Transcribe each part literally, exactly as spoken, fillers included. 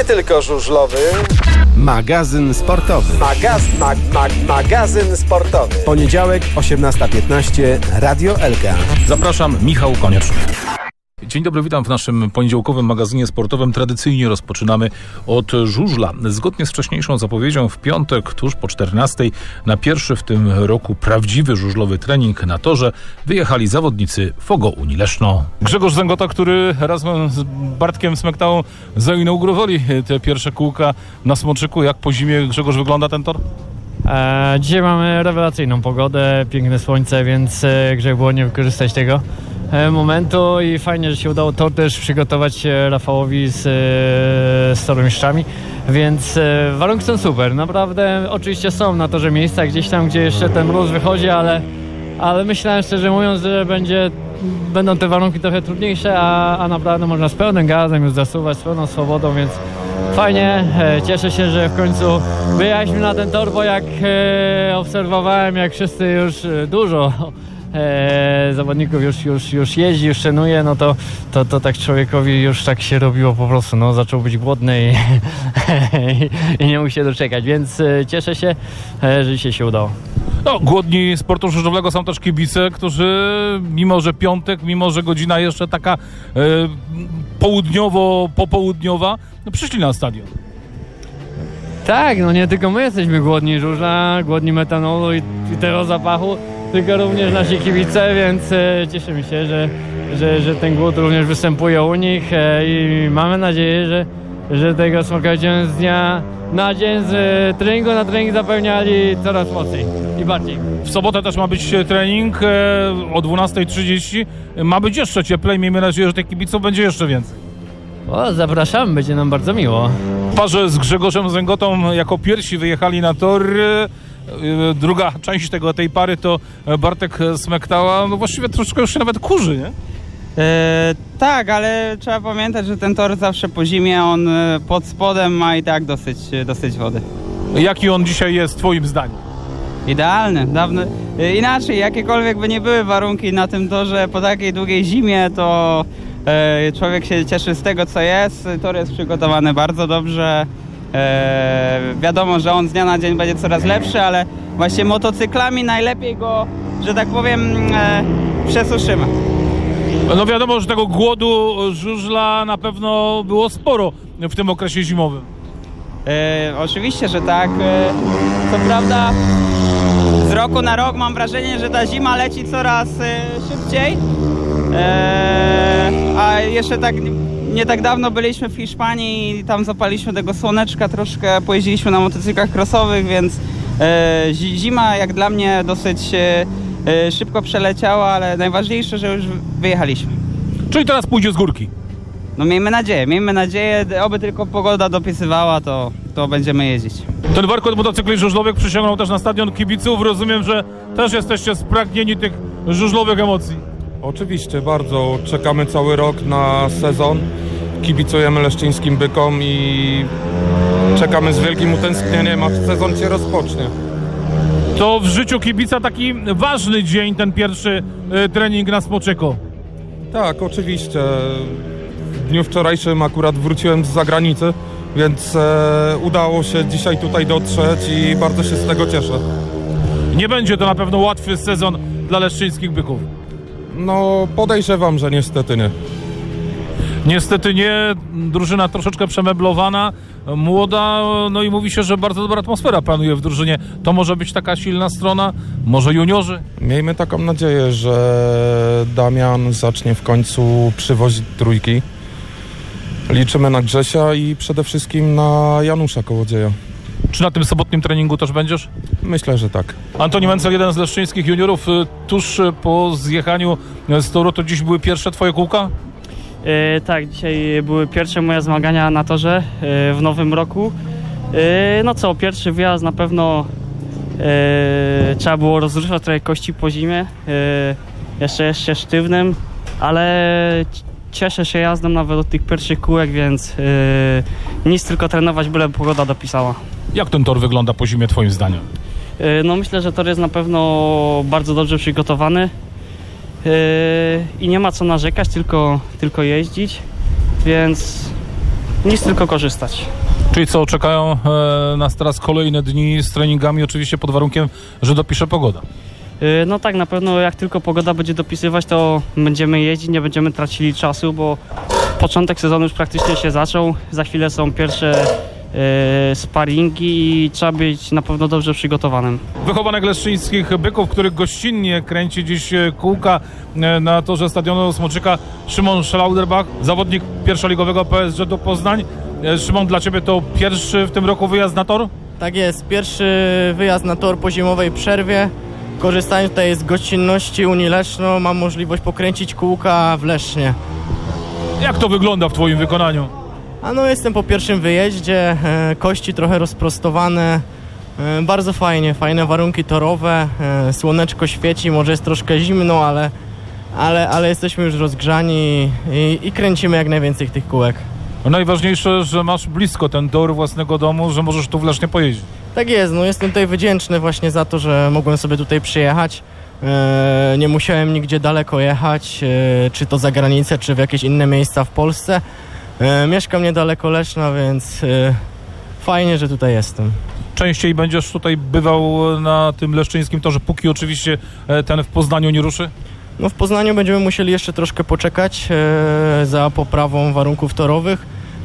nie tylko żużlowy. Magazyn sportowy. Magaz, mag, mag, magazyn sportowy. Poniedziałek, osiemnasta piętnaście, Radio Elka. Zapraszam, Michał Konieczny. Dzień dobry, witam w naszym poniedziałkowym magazynie sportowym. Tradycyjnie rozpoczynamy od żużla. Zgodnie z wcześniejszą zapowiedzią w piątek, tuż po czternastej, na pierwszy w tym roku prawdziwy żużlowy trening na torze wyjechali zawodnicy Fogo Unii Leszno. Grzegorz Zęgota, który razem z Bartkiem Smektałą zainaugurowali te pierwsze kółka na Smoczyku. Jak po zimie, Grzegorz, wygląda ten tor? E, dzisiaj mamy rewelacyjną pogodę, piękne słońce, więc e, grzech było nie wykorzystać tego e, momentu i fajnie, że się udało tor też przygotować e, Rafałowi z, e, z tormistrzami, więc e, warunki są super, naprawdę. Oczywiście są na torze miejsca gdzieś tam, gdzie jeszcze ten mróz wychodzi, ale, ale myślałem, szczerze mówiąc, że będzie, będą te warunki trochę trudniejsze, a, a naprawdę można z pełnym gazem już zasuwać, z pełną swobodą, więc fajnie, cieszę się, że w końcu wyjechaliśmy na ten tor, bo jak e, obserwowałem, jak wszyscy już dużo e, zawodników już, już, już jeździ, już trenuje, no to, to, to tak człowiekowi już tak się robiło po prostu, no zaczął być głodny i, i, i nie mógł się doczekać, więc e, cieszę się, e, że dzisiaj się udało. No, głodni sportu żużlowego są też kibice, którzy mimo, że piątek, mimo, że godzina jeszcze taka e, południowo-popołudniowa, no, przyszli na stadion. Tak, no nie tylko my jesteśmy głodni żużla, głodni metanolu i, i tego zapachu, tylko również nasi kibice, więc e, cieszymy się, że, że, że ten głód również występuje u nich e, i mamy nadzieję, że, że tego smoka będziemy z dnia na dzień z e, treningu na trening zapełniali coraz mocniej i bardziej. W sobotę też ma być trening e, o dwunasta trzydzieści. Ma być jeszcze cieplej, miejmy nadzieję, że tych kibiców będzie jeszcze więcej. O, zapraszamy, będzie nam bardzo miło. W parze z Grzegorzem Zęgotą jako pierwsi wyjechali na tor. Druga część tego, tej pary to Bartek Smektała. No właściwie troszkę już się nawet kurzy, nie? E, tak, ale trzeba pamiętać, że ten tor zawsze po zimie, on pod spodem ma i tak dosyć, dosyć wody. Jaki on dzisiaj jest twoim zdaniem? Idealny. Dawno, e, inaczej, jakiekolwiek by nie były warunki na tym torze po takiej długiej zimie, to e, człowiek się cieszy z tego, co jest. Tor jest przygotowany bardzo dobrze. E, wiadomo, że on z dnia na dzień będzie coraz lepszy, ale właśnie motocyklami najlepiej go, że tak powiem, e, przesuszymy. No wiadomo, że tego głodu żużla na pewno było sporo w tym okresie zimowym. E, oczywiście, że tak. E, co prawda z roku na rok mam wrażenie, że ta zima leci coraz e, szybciej. E, a jeszcze tak nie tak dawno byliśmy w Hiszpanii i tam zapaliśmy tego słoneczka, troszkę pojeździliśmy na motocyklach crossowych, więc e, zima jak dla mnie dosyć e, e, szybko przeleciała, ale najważniejsze, że już wyjechaliśmy. Czyli teraz pójdzie z górki. No miejmy nadzieję, miejmy nadzieję, oby tylko pogoda dopisywała, to, to będziemy jeździć. Ten warkot motocykli żużlowych przyciągnął też na stadion kibiców. Rozumiem, że też jesteście spragnieni tych żużlowych emocji. Oczywiście, bardzo. Czekamy cały rok na sezon. Kibicujemy leszczyńskim bykom i czekamy z wielkim utęsknieniem, aż sezon się rozpocznie. To w życiu kibica taki ważny dzień, ten pierwszy y, trening na Smoczyku. Tak, oczywiście. W dniu wczorajszym akurat wróciłem z zagranicy, więc e, udało się dzisiaj tutaj dotrzeć i bardzo się z tego cieszę. Nie będzie to na pewno łatwy sezon dla leszczyńskich byków. No, podejrzewam, że niestety nie. Niestety nie, drużyna troszeczkę przemeblowana, młoda, no i mówi się, że bardzo dobra atmosfera panuje w drużynie. To może być taka silna strona, może juniorzy? Miejmy taką nadzieję, że Damian zacznie w końcu przywozić trójki. Liczymy na Grzesia i przede wszystkim na Janusza Kołodzieja. Czy na tym sobotnim treningu też będziesz? Myślę, że tak. Antoni Mencel, jeden z leszczyńskich juniorów, tuż po zjechaniu z toru, to dziś były pierwsze twoje kółka? E, tak, dzisiaj były pierwsze moje zmagania na torze e, w nowym roku. E, no co, pierwszy wyjazd na pewno e, trzeba było rozruszać trochę kości po zimie, e, jeszcze jeszcze sztywnym, ale cieszę się jazdą nawet od tych pierwszych kółek, więc e, nic, tylko trenować, byle pogoda dopisała. Jak ten tor wygląda po zimie twoim zdaniem? E, no myślę, że tor jest na pewno bardzo dobrze przygotowany. Yy, i nie ma co narzekać, tylko, tylko jeździć, więc nic tylko korzystać. Czyli co, czekają e, nas teraz kolejne dni z treningami, oczywiście pod warunkiem, że dopisze pogoda. Yy, No tak, na pewno jak tylko pogoda będzie dopisywać, to będziemy jeździć, nie będziemy tracili czasu, bo początek sezonu już praktycznie się zaczął. Za chwilę są pierwsze yy, sparingi i trzeba być na pewno dobrze przygotowanym. Wychowanek leszczyńskich byków, których gościnnie kręci dziś e, kółka e, na torze stadionu Smoczyka, Szymon Schlauderbach, zawodnik pierwszoligowego P S G Poznań. E, Szymon, dla Ciebie to pierwszy w tym roku wyjazd na tor? Tak jest, pierwszy wyjazd na tor po zimowej przerwie. Korzystając tutaj z gościnności Unii Leszno, mam możliwość pokręcić kółka w Lesznie. Jak to wygląda w Twoim wykonaniu? A no, jestem po pierwszym wyjeździe, e, kości trochę rozprostowane, e, bardzo fajnie, fajne warunki torowe, e, słoneczko świeci, może jest troszkę zimno, ale, ale, ale jesteśmy już rozgrzani i, i kręcimy jak najwięcej tych kółek. Najważniejsze, że masz blisko ten tor własnego domu, że możesz tu w Lesznie pojeździć. Tak jest, no jestem tutaj wdzięczny właśnie za to, że mogłem sobie tutaj przyjechać. E, nie musiałem nigdzie daleko jechać, e, czy to za granicę, czy w jakieś inne miejsca w Polsce. E, mieszkam niedaleko Leszna, więc e, fajnie, że tutaj jestem. Częściej będziesz tutaj bywał na tym leszczyńskim torze, póki oczywiście e, ten w Poznaniu nie ruszy? No w Poznaniu będziemy musieli jeszcze troszkę poczekać e, za poprawą warunków torowych.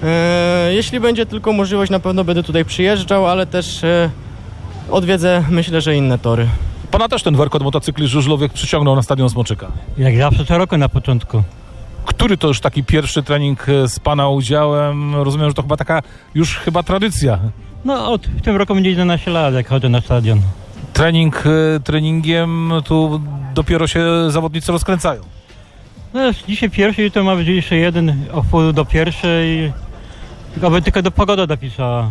E, jeśli będzie tylko możliwość, na pewno będę tutaj przyjeżdżał, ale też e, odwiedzę, myślę, że inne tory. Pana też ten warkot motocykli żużlowych przyciągnął na stadion Smoczyka. Jak zawsze co roku na początku. Który to już taki pierwszy trening z Pana udziałem? Rozumiem, że to chyba taka już chyba tradycja. No od w tym roku będzie jedenaście lat, jak chodzę na stadion. Trening e, treningiem, tu dopiero się zawodnicy rozkręcają. No dzisiaj pierwszy, jutro ma być jeszcze jeden o wpół do pierwszej. Aby tylko do pogoda dopisała.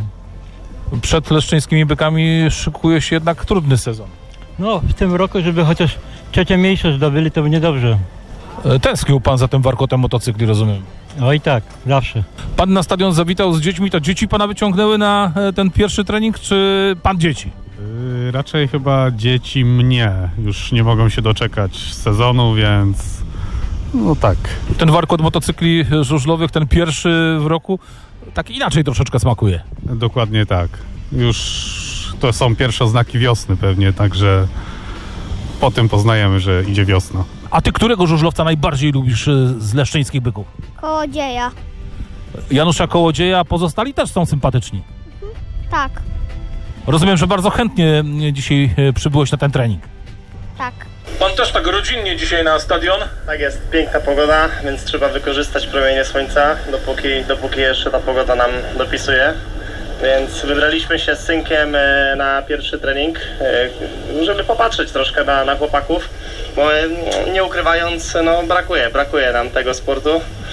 Przed leszczyńskimi bykami szykuje się jednak trudny sezon. No w tym roku, żeby chociaż trzecie miejsce zdobyli, to będzie dobrze. E, Tęsknił Pan za tym warkotem motocykli, rozumiem. Oj tak, zawsze. Pan na stadion zawitał z dziećmi, to dzieci Pana wyciągnęły na e, ten pierwszy trening, czy Pan dzieci? Yy, raczej chyba dzieci mnie. Już nie mogą się doczekać sezonu, więc no tak. Ten warkot motocykli żużlowych, ten pierwszy w roku, tak inaczej troszeczkę smakuje. Dokładnie tak. Już to są pierwsze znaki wiosny pewnie, także po tym poznajemy, że idzie wiosna. A Ty którego żużlowca najbardziej lubisz e, z leszczyńskich byków? Kołodzieja. Janusza Kołodzieja, a pozostali też są sympatyczni. Tak, Rozumiem, że bardzo chętnie dzisiaj e, przybyłeś na ten trening. tak. Pan też tak rodzinnie dzisiaj na stadion? Tak jest, piękna pogoda, więc trzeba wykorzystać promienie słońca, dopóki, dopóki jeszcze ta pogoda nam dopisuje. Więc wybraliśmy się z synkiem e, na pierwszy trening, e, żeby popatrzeć troszkę na, na chłopaków, bo e, nie ukrywając, no brakuje, brakuje nam tego sportu.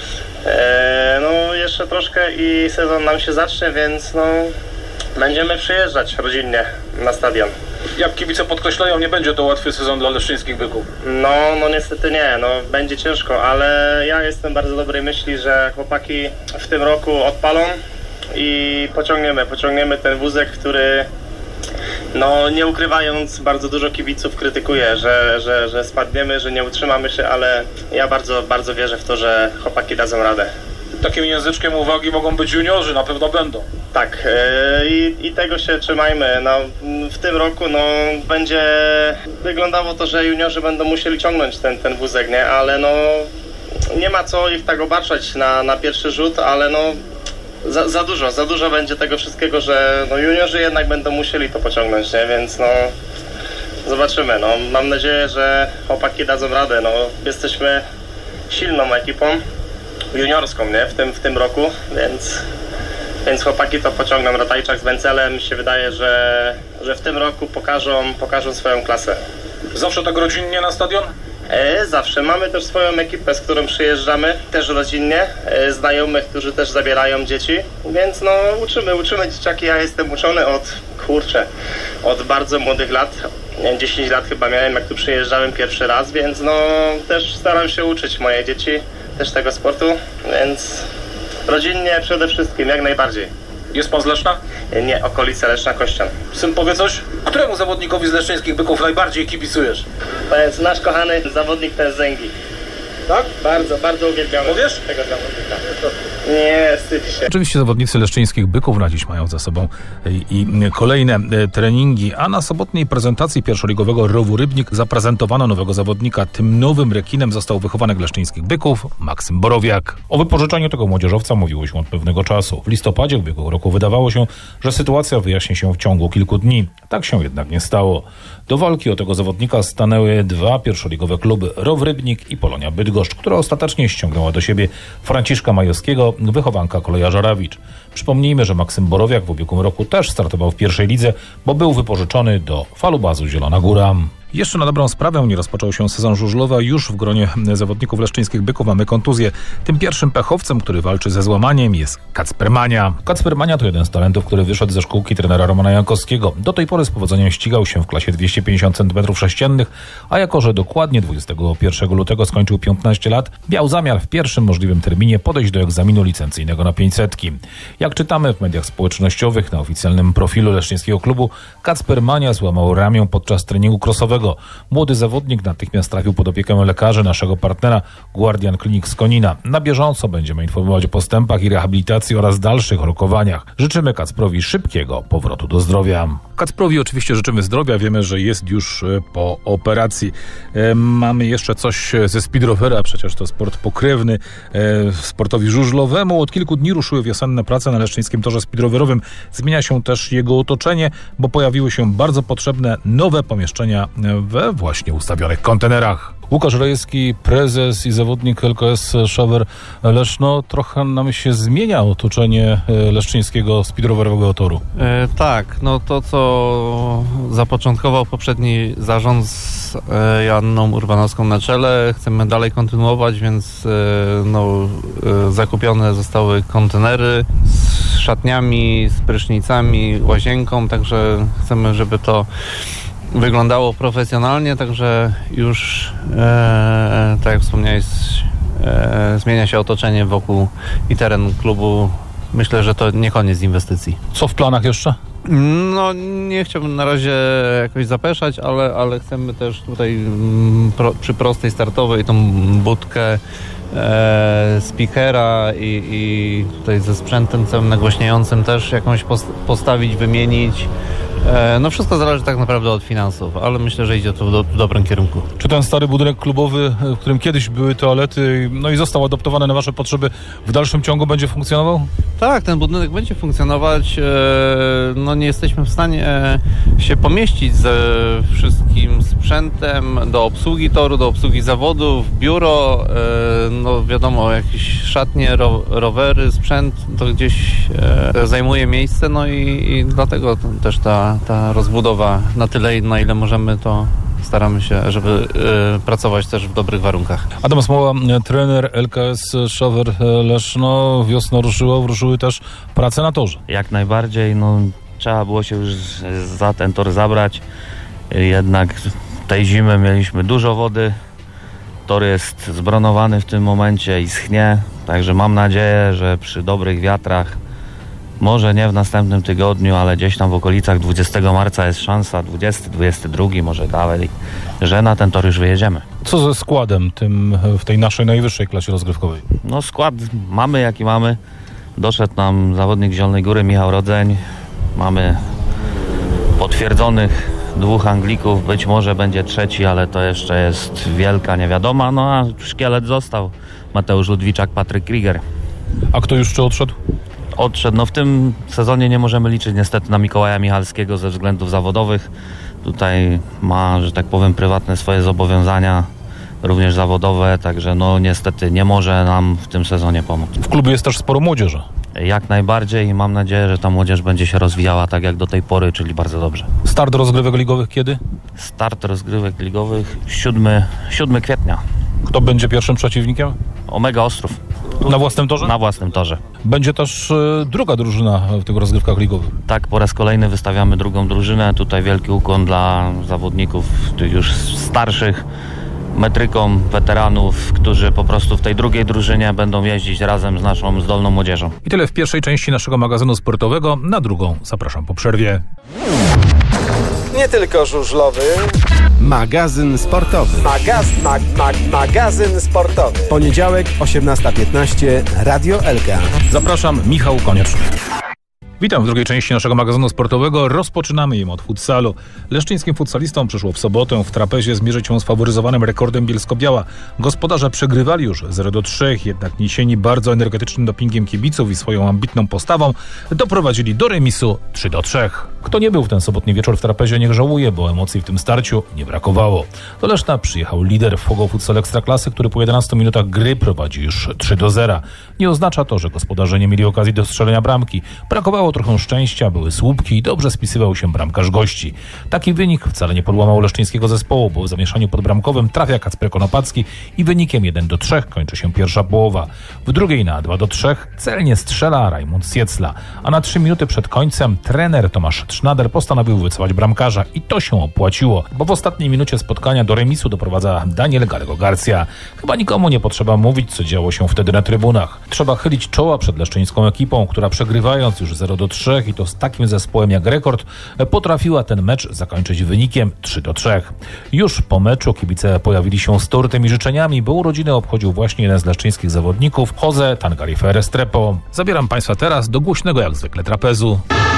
E, no jeszcze troszkę i sezon nam się zacznie, więc no będziemy przyjeżdżać rodzinnie na stadion. Jak kibice podkreślają, nie będzie to łatwy sezon dla leszczyńskich byków. No, no niestety nie, no będzie ciężko, ale ja jestem bardzo dobrej myśli, że chłopaki w tym roku odpalą i pociągniemy, pociągniemy ten wózek, który no nie ukrywając bardzo dużo kibiców krytykuje, że, że, że spadniemy, że nie utrzymamy się, ale ja bardzo, bardzo wierzę w to, że chłopaki dadzą radę. Takim języczkiem uwagi mogą być juniorzy, na pewno będą. Tak, yy, i, i tego się trzymajmy. No, w tym roku no, będzie wyglądało to, że juniorzy będą musieli ciągnąć ten, ten wózek, nie? Ale no nie ma co ich tak obarczać na, na pierwszy rzut, ale no za, za dużo, za dużo będzie tego wszystkiego, że no, juniorzy jednak będą musieli to pociągnąć, nie? Więc no zobaczymy. No, mam nadzieję, że chłopaki dadzą radę. No, jesteśmy silną ekipą juniorską, nie? W tym, w tym roku, więc, więc chłopaki to pociągną. Ratajczak z Wencelem, mi się wydaje, że, że w tym roku pokażą, pokażą swoją klasę. Zawsze tak rodzinnie na stadion? E, zawsze. Mamy też swoją ekipę, z którą przyjeżdżamy, też rodzinnie, e, znajomych, którzy też zabierają dzieci, więc no uczymy, uczymy dzieciaki. Ja jestem uczony od, kurczę, od bardzo młodych lat. dziesięć lat chyba miałem, jak tu przyjeżdżałem pierwszy raz, więc no też staram się uczyć moje dzieci też tego sportu, więc rodzinnie przede wszystkim, jak najbardziej. Jest Pan z Leszna? Nie, okolice Leszna, Kościan. Syn powie coś? Któremu zawodnikowi z leszczyńskich byków najbardziej kibicujesz? To jest nasz kochany zawodnik, ten Zęgi. Tak? Bardzo, bardzo uwielbiamy Mówisz? tego zawodnika. Nie, wstydź się. Oczywiście zawodnicy leszczyńskich Byków na dziś mają za sobą i, i kolejne treningi, a na sobotniej prezentacji pierwszoligowego Rowu Rybnik zaprezentowano nowego zawodnika. Tym nowym rekinem został wychowanek leszczyńskich Byków, Maksym Borowiak. O wypożyczeniu tego młodzieżowca mówiło się od pewnego czasu. W listopadzie ubiegłego roku wydawało się, że sytuacja wyjaśni się w ciągu kilku dni. Tak się jednak nie stało. Do walki o tego zawodnika stanęły dwa pierwszoligowe kluby, Row Rybnik i Polonia Bydgoszcz, która ostatecznie ściągnęła do siebie Franciszka Majowskiego, wychowanka Kolejarza Rawicz. Przypomnijmy, że Maksym Borowiak w ubiegłym roku też startował w pierwszej lidze, bo był wypożyczony do Falubazu Zielona Góra. Jeszcze na dobrą sprawę nie rozpoczął się sezon żużlowy, a już w gronie zawodników leszczyńskich Byków mamy kontuzję. Tym pierwszym pechowcem, który walczy ze złamaniem, jest Kacper Mania. Kacper Mania to jeden z talentów, który wyszedł ze szkółki trenera Romana Jankowskiego. Do tej pory z powodzeniem ścigał się w klasie dwieście pięćdziesiąt centymetrów sześciennych, a jako że dokładnie dwudziestego pierwszego lutego skończył piętnaście lat, miał zamiar w pierwszym możliwym terminie podejść do egzaminu licencyjnego na pięćsetki. Jak czytamy w mediach społecznościowych, na oficjalnym profilu leszczyńskiego klubu, Kacper Mania złamał ramię podczas treningu crossowego. Młody zawodnik natychmiast trafił pod opiekę lekarzy naszego partnera Guardian Clinic z Konina. Na bieżąco będziemy informować o postępach i rehabilitacji oraz dalszych rokowaniach. Życzymy Kacprowi szybkiego powrotu do zdrowia. Kacprowi oczywiście życzymy zdrowia. Wiemy, że jest już po operacji. E, mamy jeszcze coś ze speedrovera, przecież to sport pokrewny e, sportowi żużlowemu. Od kilku dni ruszyły wiosenne prace na leszczyńskim torze speedrowerowym. Zmienia się też jego otoczenie, bo pojawiły się bardzo potrzebne nowe pomieszczenia we właśnie ustawionych kontenerach. Łukasz Rejewski, prezes i zawodnik L K S Szawer Leszno. Trochę nam się zmienia otoczenie leszczyńskiego speedrowerowego toru. E, tak, no to co zapoczątkował poprzedni zarząd z e, Joanną Urbanowską na czele, chcemy dalej kontynuować, więc e, no, e, zakupione zostały kontenery z szatniami, z prysznicami, łazienką, także chcemy, żeby to wyglądało profesjonalnie, także już, e, tak jak wspomniałeś, e, zmienia się otoczenie wokół i teren klubu. Myślę, że to nie koniec inwestycji. Co w planach jeszcze? No, nie chciałbym na razie jakoś zapeszać, ale, ale chcemy też tutaj m, pro, przy prostej startowej tą budkę e, speakera i, i tutaj ze sprzętem całym nagłośniającym też jakąś post- postawić, wymienić. No wszystko zależy tak naprawdę od finansów, ale myślę, że idzie to w, do, w dobrym kierunku. Czy ten stary budynek klubowy, w którym kiedyś były toalety, no i został adoptowany na wasze potrzeby, w dalszym ciągu będzie funkcjonował? Tak, ten budynek będzie funkcjonować. No nie jesteśmy w stanie się pomieścić ze wszystkim sprzętem do obsługi toru, do obsługi zawodów, biuro, no wiadomo, jakieś szatnie, ro, rowery, sprzęt, to gdzieś zajmuje miejsce, no i, i dlatego też ta ta rozbudowa na tyle, na ile możemy, to staramy się, żeby y, pracować też w dobrych warunkach. Adam Smoła, trener L K S Szawer Leszno. Wiosna ruszyła, ruszyły też prace na torze. Jak najbardziej, no trzeba było się już za ten tor zabrać. Jednak tej zimy mieliśmy dużo wody. Tor jest zbronowany w tym momencie i schnie, także mam nadzieję, że przy dobrych wiatrach, może nie w następnym tygodniu, ale gdzieś tam w okolicach dwudziestego marca jest szansa, dwudziesty, dwudziesty drugi, może dalej, że na ten tor już wyjedziemy. Co ze składem tym w tej naszej najwyższej klasie rozgrywkowej? No skład mamy jaki mamy. Doszedł nam zawodnik z Zielonej Góry, Michał Rodzeń. Mamy potwierdzonych dwóch Anglików, być może będzie trzeci, ale to jeszcze jest wielka niewiadoma. No a szkielet został. Mateusz Ludwiczak, Patryk Krieger. A kto już czy odszedł? Odszedł. No w tym sezonie nie możemy liczyć niestety na Mikołaja Michalskiego ze względów zawodowych. Tutaj ma, że tak powiem, prywatne swoje zobowiązania, również zawodowe, także no niestety nie może nam w tym sezonie pomóc. W klubie jest też sporo młodzieży. Jak najbardziej i mam nadzieję, że ta młodzież będzie się rozwijała tak jak do tej pory, czyli bardzo dobrze. Start rozgrywek ligowych kiedy? Start rozgrywek ligowych siódmego kwietnia. Kto będzie pierwszym przeciwnikiem? Omega Ostrów. Na własnym torze? Na własnym torze. Będzie też y, druga drużyna w tych rozgrywkach ligowych. Tak, po raz kolejny wystawiamy drugą drużynę. Tutaj wielki ukłon dla zawodników tych już starszych, metrykom, weteranów, którzy po prostu w tej drugiej drużynie będą jeździć razem z naszą zdolną młodzieżą. I tyle w pierwszej części naszego magazynu sportowego. Na drugą zapraszam po przerwie. Nie tylko żużlowy. Magazyn sportowy. Magaz, mag, mag, magazyn sportowy. Poniedziałek, osiemnasta piętnaście, Radio L K. Zapraszam, Michał Konieczny. Witam w drugiej części naszego magazynu sportowego. Rozpoczynamy ją od futsalu. Leszczyńskim futsalistom przyszło w sobotę w trapezie zmierzyć się z faworyzowanym Rekordem Bielsko-Biała. Gospodarze przegrywali już zero do trzech, jednak niesieni bardzo energetycznym dopingiem kibiców i swoją ambitną postawą doprowadzili do remisu trzy do trzech. Kto nie był w ten sobotni wieczór w trapezie, niech żałuje, bo emocji w tym starciu nie brakowało. Do Leszna przyjechał lider w Fogo Futsal Ekstraklasy, który po jedenastu minutach gry prowadzi już trzy do zera. Nie oznacza to, że gospodarze nie mieli okazji do strzelenia bramki. Brakowało trochę szczęścia, były słupki i dobrze spisywał się bramkarz gości. Taki wynik wcale nie podłamał leszczyńskiego zespołu, bo w zamieszaniu podbramkowym trafia Kacper Konopacki i wynikiem jeden do trzech kończy się pierwsza połowa. W drugiej na dwa do trzech celnie strzela Rajmund Siecla, a na trzy minuty przed końcem trener Tomasz Trznader postanowił wycofać bramkarza i to się opłaciło, bo w ostatniej minucie spotkania do remisu doprowadza Daniel Gallego Garcia. Chyba nikomu nie potrzeba mówić, co działo się wtedy na trybunach. Trzeba chylić czoła przed leszczyńską ekipą, która przegrywając już zero do trzech i to z takim zespołem jak Rekord potrafiła ten mecz zakończyć wynikiem trzy do trzech. Już po meczu kibice pojawili się z tortem i życzeniami, bo urodziny obchodził właśnie jeden z leszczyńskich zawodników, Jose Tangarife Restrepo. Zabieram Państwa teraz do głośnego jak zwykle trapezu.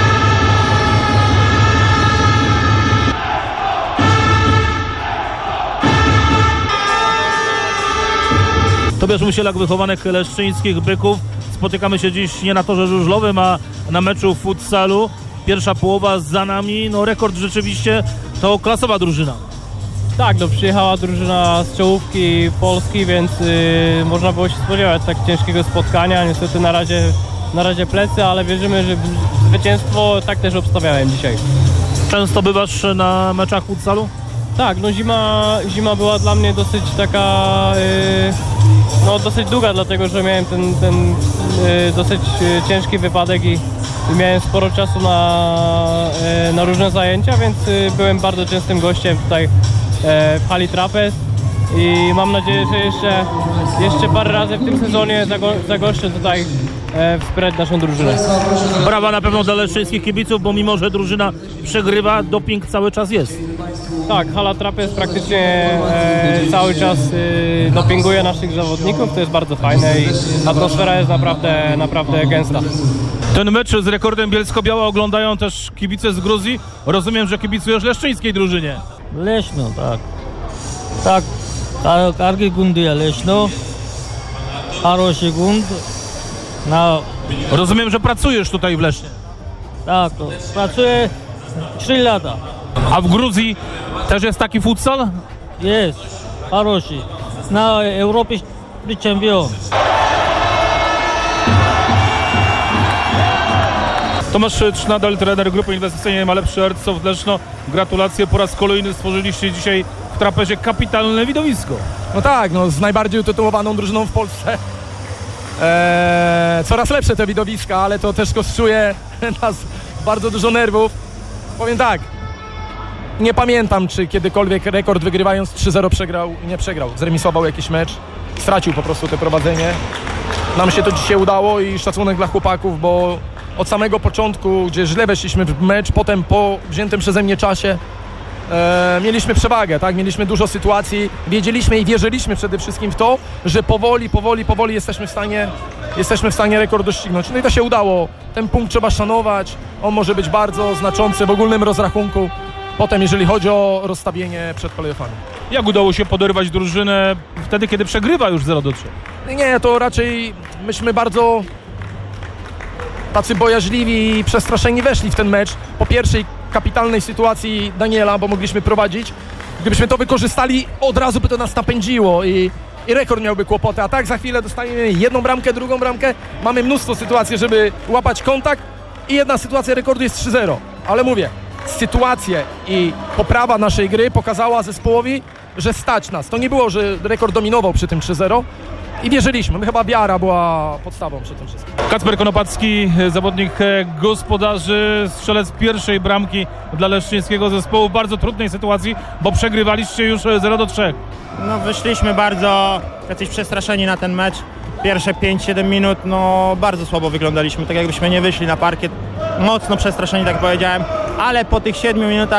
Tobiasz Musielak, wychowanek leszczyńskich Byków. Spotykamy się dziś nie na torze żużlowym, a na meczu w futsalu. Pierwsza połowa za nami. No Rekord rzeczywiście to klasowa drużyna. Tak, no przyjechała drużyna z czołówki Polski, więc yy, można było się spodziewać tak ciężkiego spotkania. Niestety na razie, na razie plecy, ale wierzymy, że zwycięstwo tak też obstawiałem dzisiaj. Często bywasz na meczach futsalu? Tak, no zima, zima była dla mnie dosyć taka, yy, no dosyć długa, dlatego że miałem ten, ten yy, dosyć yy, ciężki wypadek i, i miałem sporo czasu na, yy, na różne zajęcia, więc yy, byłem bardzo częstym gościem tutaj yy, w hali Trapez i mam nadzieję, że jeszcze, jeszcze parę razy w tym sezonie zago, zagoszczę tutaj yy, wspierać naszą drużynę. Brawa na pewno dla leszczyńskich kibiców, bo mimo, że drużyna przegrywa, doping cały czas jest. Tak, hala Trapez praktycznie e, cały czas e, dopinguje naszych zawodników, to jest bardzo fajne i atmosfera jest naprawdę, naprawdę gęsta. Ten mecz z Rekordem Bielsko-Biała oglądają też kibice z Gruzji. Rozumiem, że kibicujesz leszczyńskiej drużynie. Leszno, tak. Tak, Kargi Gundia Leszno, Haroszy Gund. No. Rozumiem, że pracujesz tutaj w Lesznie. Tak, pracuję trzy lata. A w Gruzji też jest taki futsal? Jest, хороший. Na Europie czempion. Tomasz Trznader, trener grupy inwestycyjnej Malepszy Earthsoft Leszno. Gratulacje, po raz kolejny stworzyliście dzisiaj w trapezie kapitalne widowisko. No tak, no z najbardziej utytułowaną drużyną w Polsce. Eee, coraz lepsze te widowiska, ale to też kosztuje nas bardzo dużo nerwów. Powiem tak, nie pamiętam, czy kiedykolwiek Rekord wygrywając trzy zero przegrał, nie przegrał. Zremisował jakiś mecz, stracił po prostu to prowadzenie. Nam się to dzisiaj udało i szacunek dla chłopaków, bo od samego początku, gdzie źle weszliśmy w mecz, potem po wziętym przeze mnie czasie e, mieliśmy przewagę, tak? Mieliśmy dużo sytuacji, wiedzieliśmy i wierzyliśmy przede wszystkim w to, że powoli, powoli, powoli jesteśmy w stanie, jesteśmy w stanie Rekord doścignąć. No i to się udało. Ten punkt trzeba szanować, on może być bardzo znaczący w ogólnym rozrachunku. Potem, jeżeli chodzi o rozstawienie przed kolejowami. Jak udało się poderwać drużynę wtedy, kiedy przegrywa już zero do trzech? Nie, to raczej myśmy bardzo tacy bojaźliwi i przestraszeni weszli w ten mecz. Po pierwszej kapitalnej sytuacji Daniela, bo mogliśmy prowadzić. Gdybyśmy to wykorzystali, od razu by to nas napędziło i, i Rekord miałby kłopoty. A tak za chwilę dostaniemy jedną bramkę, drugą bramkę. Mamy mnóstwo sytuacji, żeby łapać kontakt i jedna sytuacja Rekordu jest trzy zero. Ale mówię, sytuacje i poprawa naszej gry pokazała zespołowi, że stać nas. To nie było, że Rekord dominował przy tym trzy zero i wierzyliśmy. My chyba wiara była podstawą przy tym wszystkim. Kacper Konopacki, zawodnik gospodarzy, strzelec pierwszej bramki dla leszczyńskiego zespołu w bardzo trudnej sytuacji, bo przegrywaliście już zero do trzech. No wyszliśmy bardzo jacyś przestraszeni na ten mecz. Pierwsze pięć siedem minut, no bardzo słabo wyglądaliśmy, tak jakbyśmy nie wyszli na parkiet. Mocno przestraszeni, tak powiedziałem, ale po tych siedmiu minutach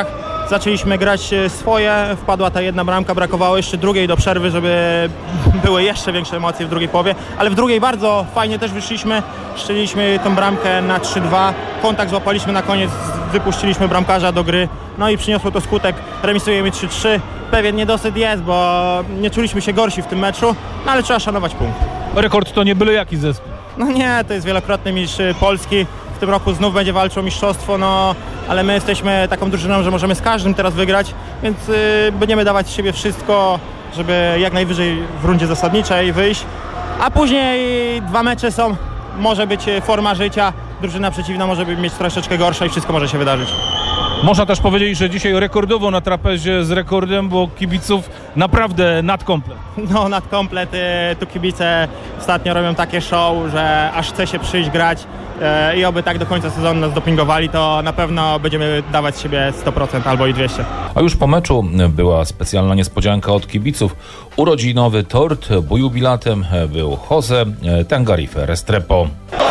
zaczęliśmy grać swoje, wpadła ta jedna bramka, brakowało jeszcze drugiej do przerwy, żeby były jeszcze większe emocje w drugiej połowie, ale w drugiej bardzo fajnie też wyszliśmy, strzeliliśmy tą bramkę na trzy dwa, kontakt złapaliśmy na koniec, wypuściliśmy bramkarza do gry, no i przyniosło to skutek, remisujemy trzy trzy, pewien niedosyt jest, bo nie czuliśmy się gorsi w tym meczu, no ale trzeba szanować punkt. Rekord to nie byle jaki zespół. No nie, to jest wielokrotny mistrz Polski, w tym roku znów będzie walczył o mistrzostwo, no ale my jesteśmy taką drużyną, że możemy z każdym teraz wygrać, więc y, będziemy dawać z siebie wszystko, żeby jak najwyżej w rundzie zasadniczej wyjść, a później dwa mecze są, może być forma życia, drużyna przeciwna może mieć troszeczkę gorsza i wszystko może się wydarzyć. Można też powiedzieć, że dzisiaj rekordowo na trapezie z rekordem, bo kibiców naprawdę nadkomplet. No nadkomplet, y, tu kibice ostatnio robią takie show, że aż chce się przyjść grać y, i oby tak do końca sezonu nas dopingowali, to na pewno będziemy dawać z siebie sto procent albo i dwieście. A już po meczu była specjalna niespodzianka od kibiców. Urodzinowy tort, bo jubilatem był Jose Tangarife Restrepo.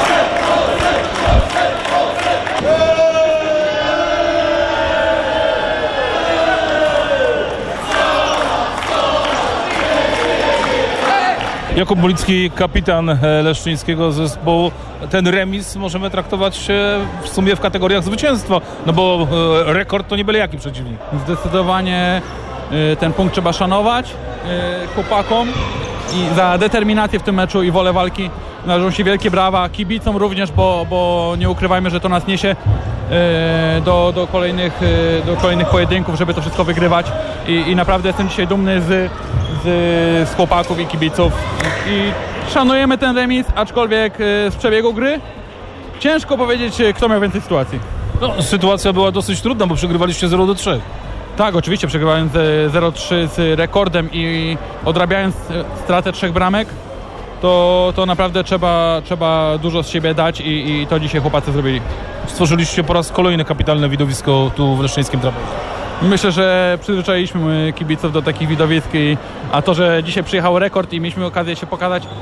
Jakub Bolicki, kapitan leszczyńskiego zespołu. Ten remis możemy traktować w sumie w kategoriach zwycięstwa, no bo rekord to nie byle jaki przeciwnik. Zdecydowanie ten punkt trzeba szanować chłopakom i za determinację w tym meczu i wolę walki należą się wielkie brawa, kibicom również, bo, bo nie ukrywajmy, że to nas niesie do, do, kolejnych, do kolejnych pojedynków, żeby to wszystko wygrywać i, i naprawdę jestem dzisiaj dumny z, z, z chłopaków i kibiców i szanujemy ten remis, aczkolwiek z przebiegu gry ciężko powiedzieć, kto miał więcej sytuacji. No, sytuacja była dosyć trudna, bo przegrywaliście zero do trzech. Tak, oczywiście, przegrywając zero trzy z rekordem i odrabiając stratę trzech bramek, to, to naprawdę trzeba, trzeba dużo z siebie dać i, i to dzisiaj chłopacy zrobili. Stworzyliście po raz kolejny kapitalne widowisko tu w leszczyńskim trapezie. Myślę, że przyzwyczailiśmy kibiców do takich widowisk, i, a to, że dzisiaj przyjechał rekord i mieliśmy okazję się pokazać yy,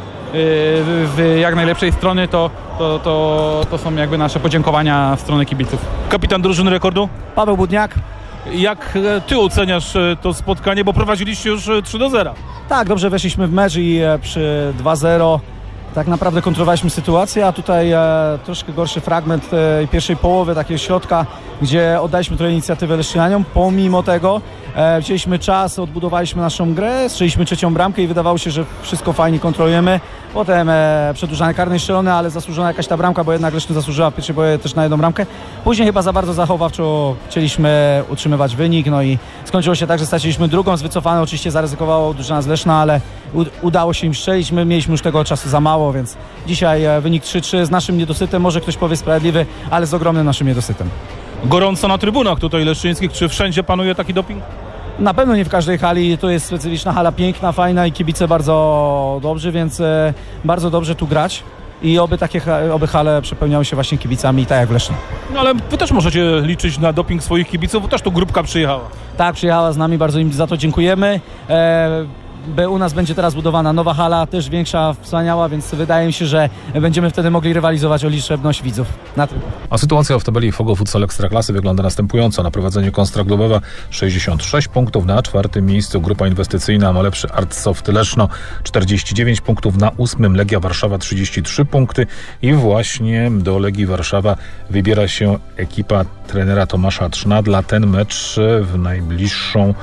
z jak najlepszej strony, to, to, to, to są jakby nasze podziękowania w stronę kibiców. Kapitan drużyny rekordu? Paweł Budniak. Jak ty oceniasz to spotkanie, bo prowadziliście już trzy do zera? Tak, dobrze weszliśmy w mecz i przy dwa zero tak naprawdę kontrolowaliśmy sytuację, a tutaj e, troszkę gorszy fragment tej pierwszej połowy, takiego środka, gdzie oddaliśmy trochę inicjatywę Leszczynianiom. Pomimo tego e, wzięliśmy czas, odbudowaliśmy naszą grę, strzeliśmy trzecią bramkę i wydawało się, że wszystko fajnie kontrolujemy. Potem e, przedłużanie karne strzelone, ale zasłużona jakaś ta bramka, bo jednak Leszno zasłużyła w pierwszej połowie też na jedną bramkę. Później chyba za bardzo zachowawczo chcieliśmy utrzymywać wynik, no i skończyło się tak, że straciliśmy drugą, z wycofaną oczywiście zaryzykowało drużyna z Leszna, ale u, udało się im strzelić. My mieliśmy już tego czasu za mało, więc dzisiaj e, wynik trzy trzy z naszym niedosytem, może ktoś powie sprawiedliwy, ale z ogromnym naszym niedosytem. Gorąco na trybunach tutaj leszczyńskich, czy wszędzie panuje taki doping? Na pewno nie w każdej hali, to jest specyficzna hala, piękna, fajna i kibice bardzo dobrzy, więc e, bardzo dobrze tu grać i oby takie oby hale przepełniały się właśnie kibicami, tak jak w Lesznie. No ale wy też możecie liczyć na doping swoich kibiców, bo też tu grupka przyjechała. Tak, przyjechała z nami, bardzo im za to dziękujemy. E, U nas będzie teraz budowana nowa hala, też większa, wspaniała, więc wydaje mi się, że będziemy wtedy mogli rywalizować o liczebność widzów na tym. A sytuacja w tabeli Fogo Futsal Ekstraklasy wygląda następująco. Na prowadzeniu Konstra Glubowa sześćdziesiąt sześć punktów, na czwartym miejscu grupa inwestycyjna ma lepszy Artsoft Leszno czterdzieści dziewięć punktów, na ósmym Legia Warszawa trzydzieści trzy punkty i właśnie do Legii Warszawa wybiera się ekipa trenera Tomasza Trznadla. Ten mecz w najbliższą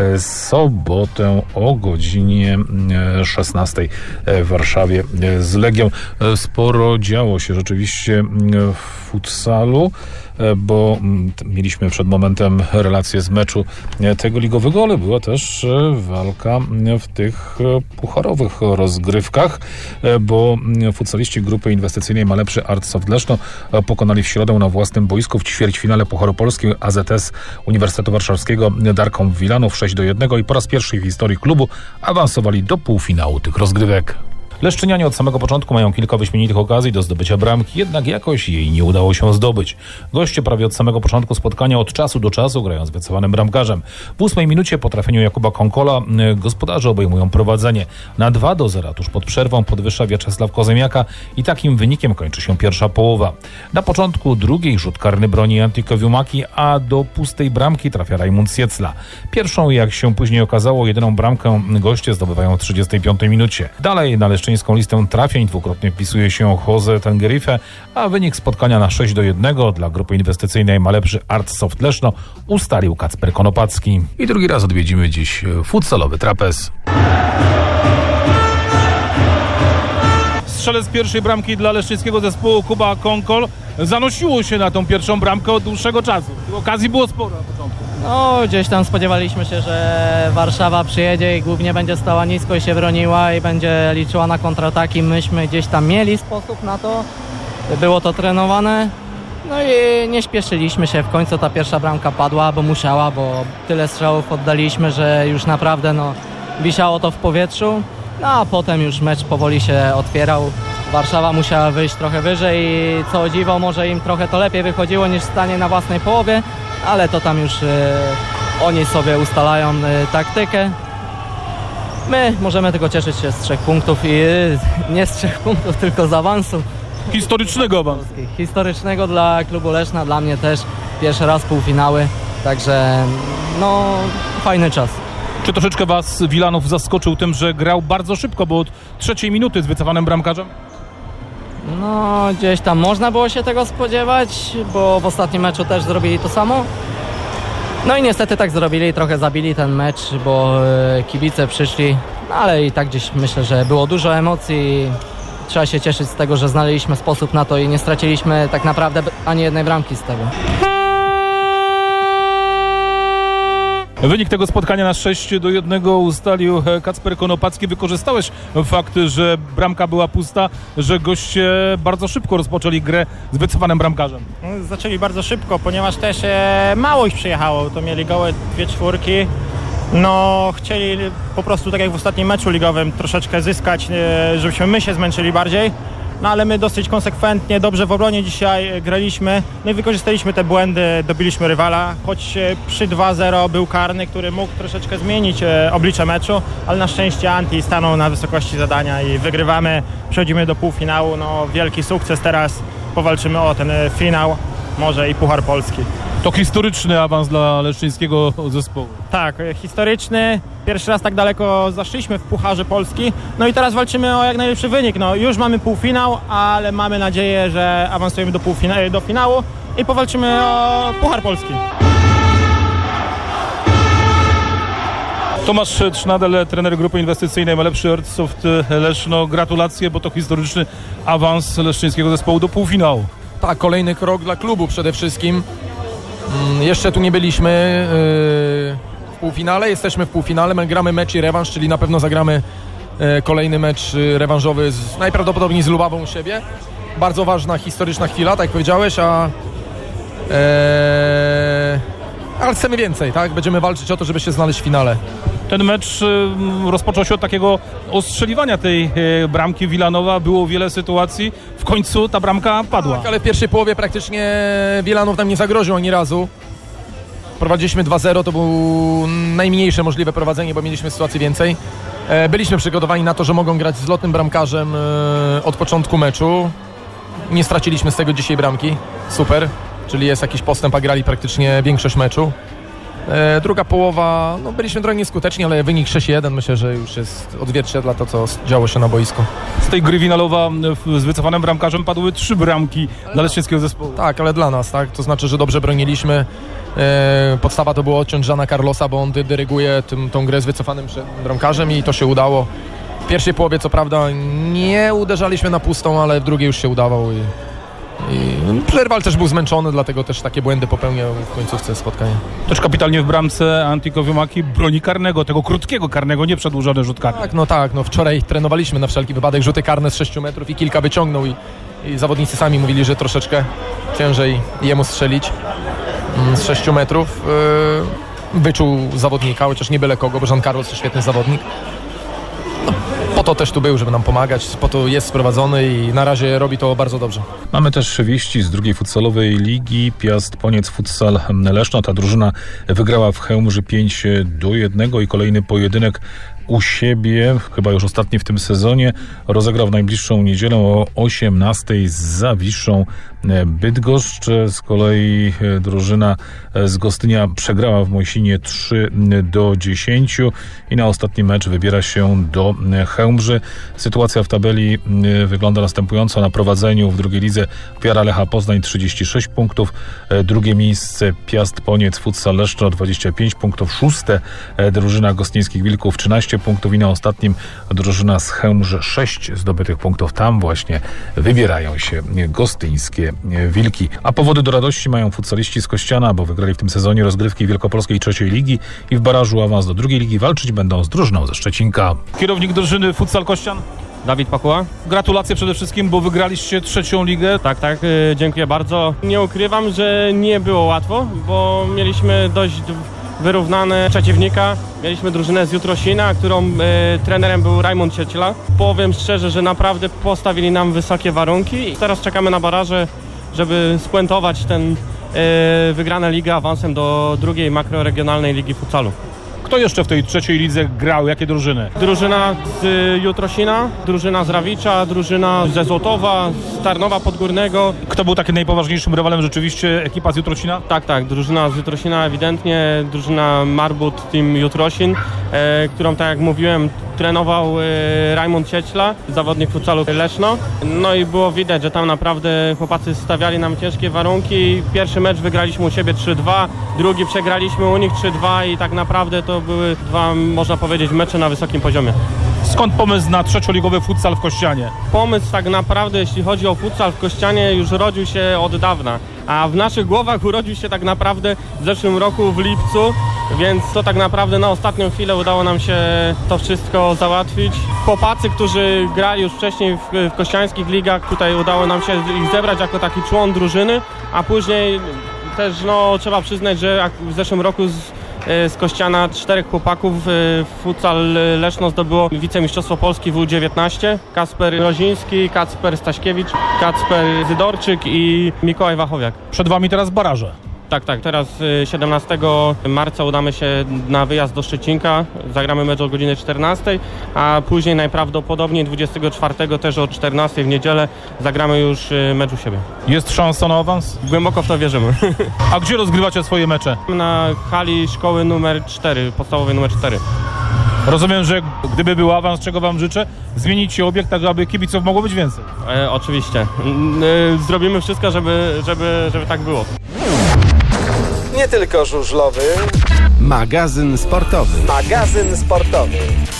sobotę o godzinie szesnastej w Warszawie z Legią. Sporo działo się rzeczywiście w futsalu, bo mieliśmy przed momentem relację z meczu tego ligowego, ale była też walka w tych pucharowych rozgrywkach, bo futsaliści grupy inwestycyjnej ma lepszy Artsoft Leszno pokonali w środę na własnym boisku w ćwierćfinale Pucharu Polski A Z S Uniwersytetu Warszawskiego Darką Wilanów sześć do jednego i po raz pierwszy w historii klubu awansowali do półfinału tych rozgrywek. Leszczynianie od samego początku mają kilka wyśmienitych okazji do zdobycia bramki, jednak jakoś jej nie udało się zdobyć. Goście prawie od samego początku spotkania od czasu do czasu grają z wycofanym bramkarzem. W ósmej minucie po trafieniu Jakuba Konkola gospodarze obejmują prowadzenie. Na dwa do zera tuż pod przerwą podwyższa Wiaczesław Kozemiaka i takim wynikiem kończy się pierwsza połowa. Na początku drugiej rzut karny broni Antiko Wiumaki, a do pustej bramki trafia Rajmund Siecla. Pierwszą, jak się później okazało, jedyną bramkę goście zdobywają w trzydziestej piątej minucie. Dalej na leszczyńską listę trafień dwukrotnie wpisuje się Jose Tenerife, a wynik spotkania na sześć do jednego dla grupy inwestycyjnej ma lepszy Artsoft Leszno ustalił Kacper Konopacki. I drugi raz odwiedzimy dziś futsalowy trapez. Strzelec pierwszej bramki dla leszczyńskiego zespołu Kuba Konkol. Zanosiło się na tą pierwszą bramkę od dłuższego czasu. Okazji było sporo na początku. No, gdzieś tam spodziewaliśmy się, że Warszawa przyjedzie i głównie będzie stała nisko i się broniła i będzie liczyła na kontrataki. Myśmy gdzieś tam mieli sposób na to. Było to trenowane. No i nie śpieszyliśmy się. W końcu ta pierwsza bramka padła, bo musiała, bo tyle strzałów oddaliśmy, że już naprawdę no, wisiało to w powietrzu. No a potem już mecz powoli się otwierał. Warszawa musiała wyjść trochę wyżej i co o dziwo, może im trochę to lepiej wychodziło niż stanie na własnej połowie, ale to tam już e, oni sobie ustalają e, taktykę. My możemy tylko cieszyć się z trzech punktów i e, nie z trzech punktów, tylko z awansu. Historycznego awansu. Historycznego dla klubu Leszna, dla mnie też pierwszy raz półfinały, także no fajny czas. Czy troszeczkę was Wilanów zaskoczył tym, że grał bardzo szybko, bo od trzeciej minuty z wycofanym bramkarzem? No, gdzieś tam można było się tego spodziewać, bo w ostatnim meczu też zrobili to samo. No i niestety tak zrobili, trochę zabili ten mecz, bo kibice przyszli, no ale i tak gdzieś myślę, że było dużo emocji. Trzeba się cieszyć z tego, że znaleźliśmy sposób na to i nie straciliśmy tak naprawdę ani jednej bramki z tego. Wynik tego spotkania na sześć do jednego ustalił Kacper Konopacki. Wykorzystałeś fakt, że bramka była pusta, że goście bardzo szybko rozpoczęli grę z wycofanym bramkarzem. Zaczęli bardzo szybko, ponieważ też e, mało ich przyjechało. To mieli gołe dwie czwórki. No, chcieli po prostu, tak jak w ostatnim meczu ligowym, troszeczkę zyskać, e, żebyśmy my się zmęczyli bardziej. No ale my dosyć konsekwentnie, dobrze w obronie dzisiaj graliśmy, no i wykorzystaliśmy te błędy, dobiliśmy rywala, choć przy dwa zero był karny, który mógł troszeczkę zmienić oblicze meczu, ale na szczęście Anti stanął na wysokości zadania i wygrywamy, przechodzimy do półfinału, no wielki sukces, teraz powalczymy o ten finał, może i Puchar Polski. To historyczny awans dla leszczyńskiego zespołu. Tak, historyczny. Pierwszy raz tak daleko zaszliśmy w Pucharze Polski. No i teraz walczymy o jak najlepszy wynik. No, już mamy półfinał, ale mamy nadzieję, że awansujemy do, półfina- do finału i powalczymy o Puchar Polski. Tomasz Trznadel, trener grupy inwestycyjnej ma lepszy Artsoft Leszno. Gratulacje, bo to historyczny awans leszczyńskiego zespołu do półfinału. Tak, kolejny krok dla klubu przede wszystkim. Jeszcze tu nie byliśmy w półfinale, jesteśmy w półfinale, my gramy mecz i rewanż, czyli na pewno zagramy kolejny mecz rewanżowy z, najprawdopodobniej z Lubawą u siebie. Bardzo ważna, historyczna chwila, tak jak powiedziałeś, a e, ale chcemy więcej, tak? Będziemy walczyć o to, żeby się znaleźć w finale. Ten mecz rozpoczął się od takiego ostrzeliwania tej bramki Wilanowa. Było wiele sytuacji. W końcu ta bramka padła. Tak, ale w pierwszej połowie praktycznie Wilanów nam nie zagroził ani razu. Prowadziliśmy dwa zero, to było najmniejsze możliwe prowadzenie, bo mieliśmy sytuacji więcej. Byliśmy przygotowani na to, że mogą grać z lotnym bramkarzem od początku meczu. Nie straciliśmy z tego dzisiaj bramki. Super. Czyli jest jakiś postęp, a grali praktycznie większość meczu. E, druga połowa, no byliśmy trochę nieskuteczni, ale wynik sześć jeden myślę, że już jest odzwierciedla to, co działo się na boisku. Z tej gry Winalowa z wycofanym bramkarzem padły trzy bramki dla leszczyńskiego zespołu. Tak, ale dla nas, tak? To znaczy, że dobrze broniliśmy. E, podstawa to było odciąć Żana Carlosa, bo on dy, dyryguje tym, tą grę z wycofanym bramkarzem i to się udało. W pierwszej połowie, co prawda, nie uderzaliśmy na pustą, ale w drugiej już się udało i I rywal też był zmęczony, dlatego też takie błędy popełniał w końcówce spotkania. Też kapitalnie w bramce Antiko Wiumaki broni karnego, tego krótkiego karnego, nie przedłużony rzut karny. Tak, no tak, no wczoraj trenowaliśmy na wszelki wypadek rzuty karne z sześciu metrów i kilka wyciągnął i, i zawodnicy sami mówili, że troszeczkę ciężej jemu strzelić z sześciu metrów. Yy, wyczuł zawodnika, chociaż nie byle kogo, bo Jean Carlos to świetny zawodnik. No, po to to też tu był, żeby nam pomagać, po to jest sprowadzony i na razie robi to bardzo dobrze. Mamy też wieści z drugiej futsalowej ligi. Piast Poniec Futsal Leszno. Ta drużyna wygrała w Chełmży pięć do jednego i kolejny pojedynek u siebie, chyba już ostatni w tym sezonie, rozegrał w najbliższą niedzielę o osiemnastej z Zawiszą Bydgoszcz. Z kolei drużyna z Gostynia przegrała w Mojsinie trzy do dziesięciu i na ostatni mecz wybiera się do Chełmży. Sytuacja w tabeli wygląda następująco. Na prowadzeniu w drugiej lidze Wiara Lecha Poznań trzydzieści sześć punktów, drugie miejsce Piast Poniec Futsal Leszno dwadzieścia pięć punktów, szóste drużyna Gostyńskich Wilków trzynaście punktów i na ostatnim drużyna z Chełmży sześć zdobytych punktów. Tam właśnie wybierają się gostyńskie Wilki. A powody do radości mają futsaliści z Kościana, bo wygrali w tym sezonie rozgrywki Wielkopolskiej trzeciej ligi i w barażu awans do drugiej ligi walczyć będą z drużyną ze Szczecinka. Kierownik drużyny Futsal Kościan? Dawid Pakuła. Gratulacje przede wszystkim, bo wygraliście trzecią ligę. Tak, tak, yy, dziękuję bardzo. Nie ukrywam, że nie było łatwo, bo mieliśmy dość wyrównane przeciwnika. Mieliśmy drużynę z Jutrosina, którą y, trenerem był Rajmund Ciecla. Powiem szczerze, że naprawdę postawili nam wysokie warunki. Teraz czekamy na baraże, żeby spuentować ten y, wygrane ligę awansem do drugiej makroregionalnej ligi futsalu. Kto jeszcze w tej trzeciej lidze grał? Jakie drużyny? Drużyna z Jutrosina, drużyna z Rawicza, drużyna ze Złotowa, z Tarnowa Podgórnego. Kto był takim najpoważniejszym rywalem rzeczywiście? Ekipa z Jutrosina? Tak, tak, drużyna z Jutrosina ewidentnie, drużyna Marbut Team Jutrosin, e, którą, tak jak mówiłem, trenował e, Rajmund Ciecla, zawodnik futsalu Leszno. No i było widać, że tam naprawdę chłopacy stawiali nam ciężkie warunki. Pierwszy mecz wygraliśmy u siebie trzy dwa, drugi przegraliśmy u nich trzy dwa i tak naprawdę to były dwa, można powiedzieć, mecze na wysokim poziomie. Skąd pomysł na trzecioligowy futsal w Kościanie? Pomysł tak naprawdę, jeśli chodzi o futsal w Kościanie, już rodził się od dawna, a w naszych głowach urodził się tak naprawdę w zeszłym roku w lipcu, więc to tak naprawdę na ostatnią chwilę udało nam się to wszystko załatwić. Chłopacy, którzy grali już wcześniej w, w kościańskich ligach, tutaj udało nam się ich zebrać jako taki człon drużyny, a później też no, trzeba przyznać, że w zeszłym roku z, z Kościana czterech chłopaków futsal Leszno zdobyło wicemistrzostwo Polski w U dziewiętnaście. Kasper Roziński, Kacper Staśkiewicz, Kacper Zydorczyk i Mikołaj Wachowiak. Przed wami teraz baraże. Tak, tak. Teraz siedemnastego marca udamy się na wyjazd do Szczecinka. Zagramy mecz o godzinie czternastej, a później najprawdopodobniej dwudziestego czwartego też o czternastej w niedzielę zagramy już mecz u siebie. Jest szansa na awans? Głęboko w to wierzymy. A gdzie rozgrywacie swoje mecze? Na hali szkoły numer cztery, podstawowej numer cztery. Rozumiem, że gdyby był awans, czego wam życzę, zmienić obiekt, tak aby kibiców mogło być więcej. E, oczywiście. E, zrobimy wszystko, żeby, żeby, żeby tak było. Nie tylko żużlowy. Magazyn sportowy. Magazyn sportowy.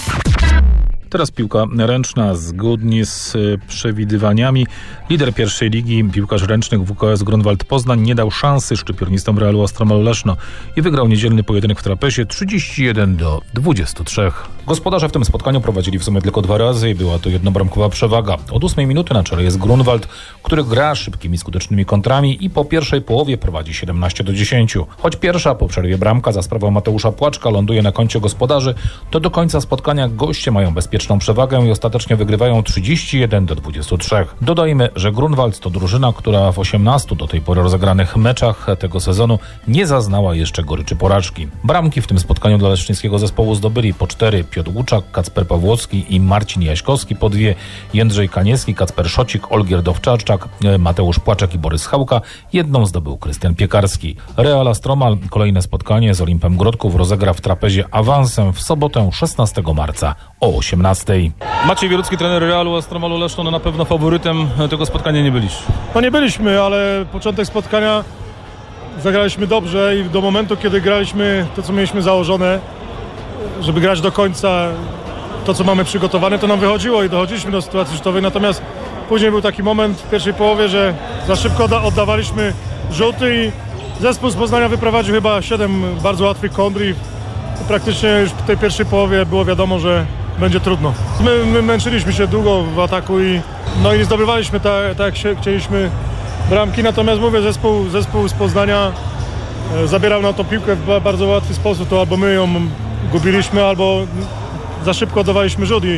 Teraz piłka ręczna. Zgodnie z przewidywaniami lider pierwszej ligi piłkarz ręcznych W K S Grunwald Poznań nie dał szansy szczypiornistom Realu Ostromal Leszno i wygrał niedzielny pojedynek w Trapezie trzydzieści jeden do dwudziestu trzech. Gospodarze w tym spotkaniu prowadzili w sumie tylko dwa razy i była to jednobramkowa przewaga. Od ósmej minuty na czele jest Grunwald, który gra szybkimi, skutecznymi kontrami i po pierwszej połowie prowadzi siedemnaście do dziesięciu. Choć pierwsza po przerwie bramka za sprawą Mateusza Płaczka ląduje na koncie gospodarzy, to do końca spotkania goście mają bezpieczną przewagę i ostatecznie wygrywają trzydzieści jeden do dwudziestu trzech. Dodajmy, że Grunwald to drużyna, która w osiemnastu do tej pory rozegranych meczach tego sezonu nie zaznała jeszcze goryczy porażki. Bramki w tym spotkaniu dla leszczyńskiego zespołu zdobyli po cztery Piotr Łuczak, Kacper Pawłowski i Marcin Jaśkowski, po dwie Jędrzej Kaniewski, Kacper Szocik, Olgier Dowczarczak, Mateusz Płaczek i Borys Chałka. Jedną zdobył Krystian Piekarski. Real Ostromal kolejne spotkanie z Olimpem Grodków rozegra w Trapezie awansem w sobotę szesnastego marca o osiemnastej. Maciej Wielucki, trener Realu Ostromalu Leszno, no na pewno faworytem tego spotkania nie byliście. No nie byliśmy, ale początek spotkania zagraliśmy dobrze i do momentu, kiedy graliśmy to, co mieliśmy założone, żeby grać do końca to, co mamy przygotowane, to nam wychodziło i dochodziliśmy do sytuacji rzutowej, natomiast później był taki moment w pierwszej połowie, że za szybko oddawaliśmy rzuty i zespół z Poznania wyprowadził chyba siedem bardzo łatwych kontr i praktycznie już w tej pierwszej połowie było wiadomo, że będzie trudno. My, my męczyliśmy się długo w ataku i, no i nie zdobywaliśmy tak, tak jak się chcieliśmy bramki, natomiast mówię, zespół, zespół z Poznania e, zabierał nam tą piłkę w bardzo łatwy sposób, to albo my ją gubiliśmy, albo za szybko oddawaliśmy rzut i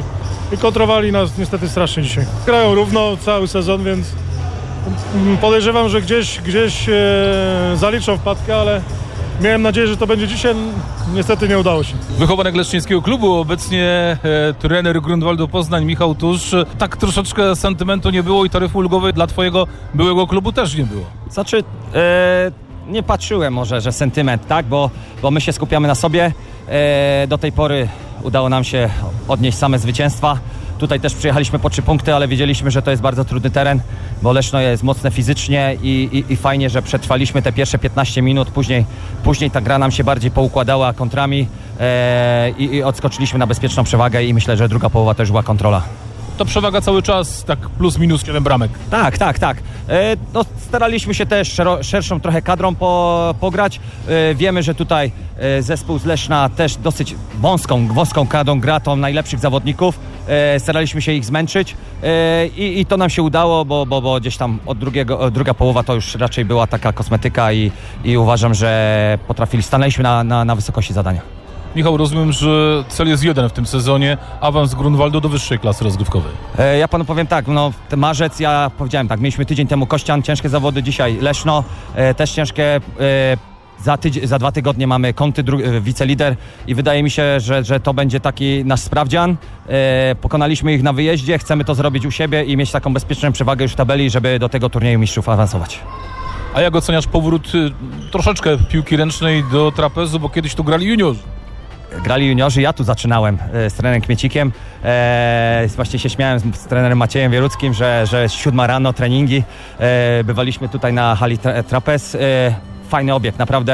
i kontrowali nas niestety strasznie dzisiaj. Grają równo cały sezon, więc podejrzewam, że gdzieś, gdzieś e, zaliczą wpadkę, ale miałem nadzieję, że to będzie dzisiaj. Niestety nie udało się. Wychowanek Leszczyńskiego Klubu, obecnie e, trener Grunwaldu Poznań, Michał Tusz. Tak troszeczkę sentymentu nie było i taryfy ulgowej dla twojego byłego klubu też nie było. Znaczy, e, nie patrzyłem może, że sentyment, tak, bo, bo my się skupiamy na sobie. E, do tej pory udało nam się odnieść same zwycięstwa. Tutaj też przyjechaliśmy po trzy punkty, ale wiedzieliśmy, że to jest bardzo trudny teren, bo Leszno jest mocne fizycznie i, i, i fajnie, że przetrwaliśmy te pierwsze piętnaście minut. Później, później ta gra nam się bardziej poukładała kontrami e, i, i odskoczyliśmy na bezpieczną przewagę i myślę, że druga połowa też była kontrola. To przewaga cały czas, tak plus minus siedem bramek. Tak, tak, tak. E, no, staraliśmy się też szero, szerszą trochę kadrą po, pograć. E, wiemy, że tutaj e, zespół z Leszna też dosyć wąską, wąską kadrą gra tą najlepszych zawodników. E, staraliśmy się ich zmęczyć e, i, i to nam się udało, bo, bo, bo gdzieś tam od drugiego, od druga połowa to już raczej była taka kosmetyka i, i uważam, że potrafili, stanęliśmy na, na, na wysokości zadania. Michał, rozumiem, że cel jest jeden w tym sezonie, awans Grunwaldu do wyższej klasy rozgrywkowej. E, ja panu powiem tak, no ten marzec, ja powiedziałem tak, mieliśmy tydzień temu Kościan, ciężkie zawody, dzisiaj Leszno, e, też ciężkie, e, za, tydzień, za dwa tygodnie mamy Kąty, dru- wicelider i wydaje mi się, że, że to będzie taki nasz sprawdzian. E, pokonaliśmy ich na wyjeździe, chcemy to zrobić u siebie i mieć taką bezpieczną przewagę już w tabeli, żeby do tego turnieju mistrzów awansować. A jak oceniasz powrót y, troszeczkę piłki ręcznej do trapezu, bo kiedyś tu grali juniorzy? Grali juniorzy, ja tu zaczynałem e, z trenerem Kmiecikiem. E, właśnie się śmiałem z, z trenerem Maciejem Wieruckim, że, że siódma rano treningi. E, bywaliśmy tutaj na hali tra- trapez. E, fajny obiekt, naprawdę.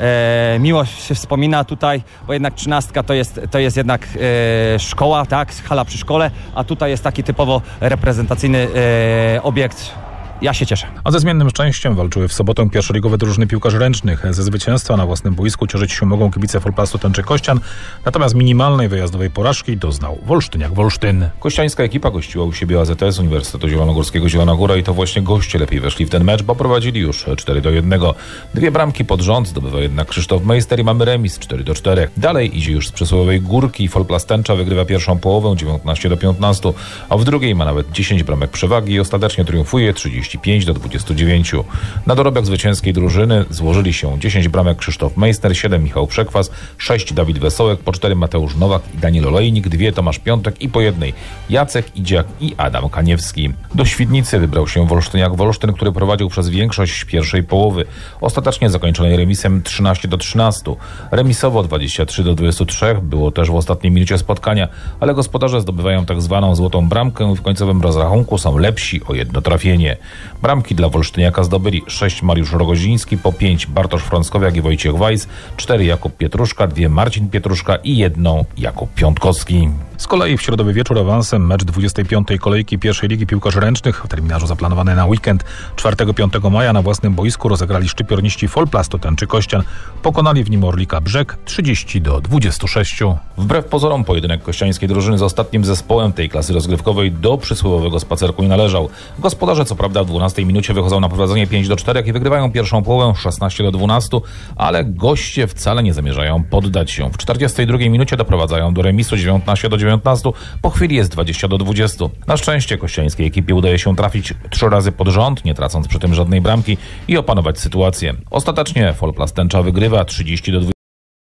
E, miło się wspomina tutaj, bo jednak trzynastka to jest, to jest jednak e, szkoła, tak, hala przy szkole, a tutaj jest taki typowo reprezentacyjny e, obiekt. Ja się cieszę. A ze zmiennym szczęściem walczyły w sobotę pierwszoligowe drużyny piłkarzy ręcznych. Ze zwycięstwa na własnym boisku cieszyć się mogą kibice Folplastu Tęczy Kościan, natomiast minimalnej wyjazdowej porażki doznał Wolsztyniak Wolsztyn. Kościańska ekipa gościła u siebie A Z S Uniwersytetu Zielonogórskiego Zielona Góra i to właśnie goście lepiej weszli w ten mecz, bo prowadzili już cztery do jednego. Dwie bramki pod rząd zdobywa jednak Krzysztof Meister i mamy remis cztery do czterech. Dalej idzie już z przysłowiowej górki. Folplast Tęcza wygrywa pierwszą połowę dziewiętnaście do piętnastu, a w drugiej ma nawet dziesięć bramek przewagi i ostatecznie triumfuje trzydzieści pięć do dwudziestu dziewięciu. Na dorobek zwycięskiej drużyny złożyli się dziesięć bramek Krzysztof Meister, siedem Michał Przekwas, sześć Dawid Wesołek, po cztery Mateusz Nowak i Daniel Olejnik, dwie Tomasz Piątek i po jednej Jacek Idziak i Adam Kaniewski. Do Świdnicy wybrał się Wolsztyniak Wolsztyn, który prowadził przez większość pierwszej połowy, ostatecznie zakończonej remisem trzynaście do trzynastu. Remisowo dwadzieścia trzy do dwudziestu trzech było też w ostatniej minucie spotkania, ale gospodarze zdobywają tak zwaną złotą bramkę i w końcowym rozrachunku są lepsi o jedno trafienie. Bramki dla Wolsztyniaka zdobyli sześć Mariusz Rogoziński, po pięć Bartosz Frąckowiak i Wojciech Wajs, cztery Jakub Pietruszka, dwie Marcin Pietruszka i jedną Jakub Piątkowski. Z kolei w środowy wieczór awansem mecz dwudziestej piątej kolejki pierwszej ligi piłkarzy ręcznych w terminarzu zaplanowany na weekend czwartego do piątego maja na własnym boisku rozegrali szczypiorniści Folplastu Tęczy Kościan. Pokonali w nim Orlika Brzeg trzydzieści do dwudziestu sześciu. Wbrew pozorom pojedynek kościańskiej drużyny z ostatnim zespołem tej klasy rozgrywkowej do przysłowiowego spacerku nie należał. Gospodarze co prawda w dwunastej minucie wychodzą na prowadzenie pięć do czterech i wygrywają pierwszą połowę szesnaście do dwunastu, ale goście wcale nie zamierzają poddać się. W czterdziestej drugiej minucie doprowadzają do remisu dziewiętnaście do dziewiętnastu, po chwili jest dwadzieścia do dwudziestu. Na szczęście kościańskiej ekipie udaje się trafić trzy razy pod rząd, nie tracąc przy tym żadnej bramki i opanować sytuację. Ostatecznie Folplast Tęcza wygrywa trzydzieści do dwudziestu.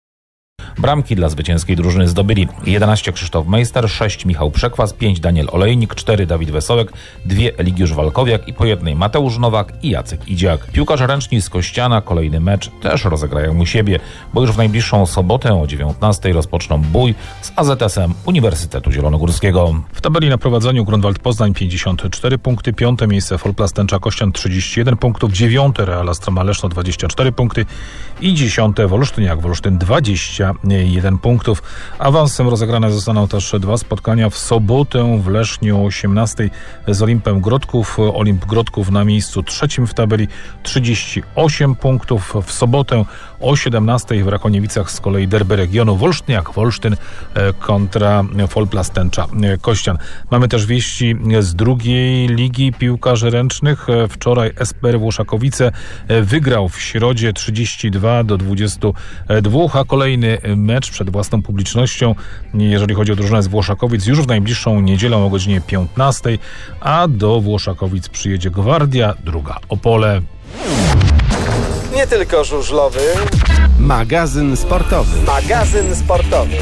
Bramki dla zwycięskiej drużyny zdobyli jedenaście Krzysztof Meister, sześć Michał Przekwas, pięć Daniel Olejnik, cztery Dawid Wesołek, dwie Eligiusz Walkowiak i po jednej Mateusz Nowak i Jacek Idziak. Piłkarze ręczni z Kościana kolejny mecz też rozegrają u siebie, bo już w najbliższą sobotę o dziewiętnastej rozpoczną bój z A Z S-em Uniwersytetu Zielonogórskiego. W tabeli na prowadzeniu Grunwald Poznań pięćdziesiąt cztery punkty, piąte miejsce Folplast Tęcza Kościan trzydzieści jeden punktów, dziewiąte Real Astroma Leszno dwadzieścia cztery punkty i dziesiąte Wolsztyniak Wolsztyn dwadzieścia jeden punktów. Awansem rozegrane zostaną też dwa spotkania w sobotę w Lesznie o osiemnastej z Olimpem Grodków. Olimp Grodków na miejscu trzecim w tabeli trzydzieści osiem punktów. W sobotę o siedemnastej w Rakoniewicach z kolei derby regionu Wolsztyniak Wolsztyn kontra Folplast Tęcza Kościan. Mamy też wieści z drugiej ligi piłkarzy ręcznych. Wczoraj S P R Włoszakowice wygrał w Środzie trzydzieści dwa do dwudziestu dwóch, a kolejny mecz przed własną publicznością, jeżeli chodzi o drużynę z Włoszakowic, już w najbliższą niedzielę o godzinie piętnastej, a do Włoszakowic przyjedzie Gwardia, druga Opole. Nie tylko żużlowy. Magazyn sportowy. Magazyn sportowy.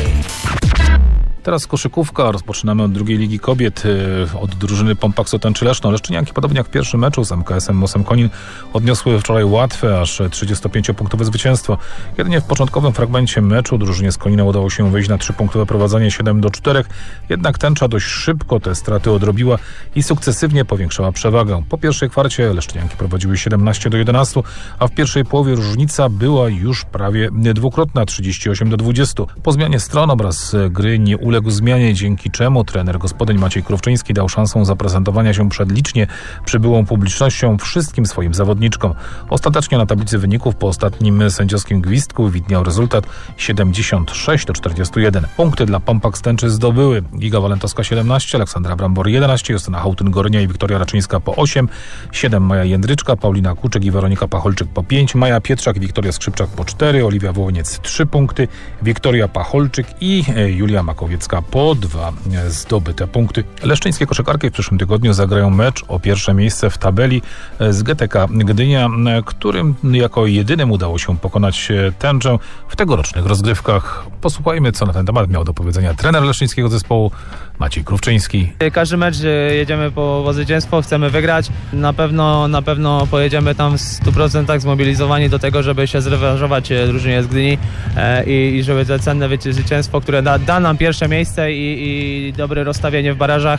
Teraz koszykówka. Rozpoczynamy od drugiej Ligi Kobiet, od drużyny Pompaksu Tęczy Leszno. Leszczynianki, podobnie jak w pierwszym meczu z M K S-em Mosem Konin, odniosły wczoraj łatwe, aż trzydziestopięciopunktowe zwycięstwo. Jedynie w początkowym fragmencie meczu drużynie z Konina udało się wyjść na trzypunktowe prowadzenie siedem do czterech, jednak Tęcza dość szybko te straty odrobiła i sukcesywnie powiększała przewagę. Po pierwszej kwarcie Leszczynianki prowadziły siedemnaście do jedenastu, a w pierwszej połowie różnica była już prawie dwukrotna, trzydzieści osiem do dwudziestu. Po zmianie stron obraz gry nie uległ zmianie, dzięki czemu trener gospodyń Maciej Krówczyński dał szansę zaprezentowania się przed licznie przybyłą publicznością wszystkim swoim zawodniczkom. Ostatecznie na tablicy wyników po ostatnim sędziowskim gwizdku widniał rezultat siedemdziesiąt sześć do czterdziestu jeden. Punkty dla Pompaks Tęczy zdobyły Giga Walentowska siedemnaście, Aleksandra Brambor jedenaście, Justyna Hałtyn-Gornia i Wiktoria Raczyńska po osiem, siedem Maja Jędryczka, Paulina Kuczyk i Weronika Pacholczyk po pięć, Maja Pietrzak i Wiktoria Skrzypczak po cztery, Oliwia Wołoniec trzy punkty, Wiktoria Pacholczyk i Julia Makowiecka po dwa zdobyte punkty. Leszczyńskie koszykarki w przyszłym tygodniu zagrają mecz o pierwsze miejsce w tabeli z G T K Gdynia, którym jako jedynym udało się pokonać Tęczę w tegorocznych rozgrywkach. Posłuchajmy, co na ten temat miał do powiedzenia trener leszczyńskiego zespołu Maciej Krówczyński. Każdy mecz jedziemy po, po zwycięstwo, chcemy wygrać. Na pewno, na pewno pojedziemy tam w stu procentach zmobilizowani do tego, żeby się zrewanżować drużynie z Gdyni e, i, i żeby to cenne zwycięstwo, które da, da nam pierwsze miejsce i, i dobre rozstawienie w barażach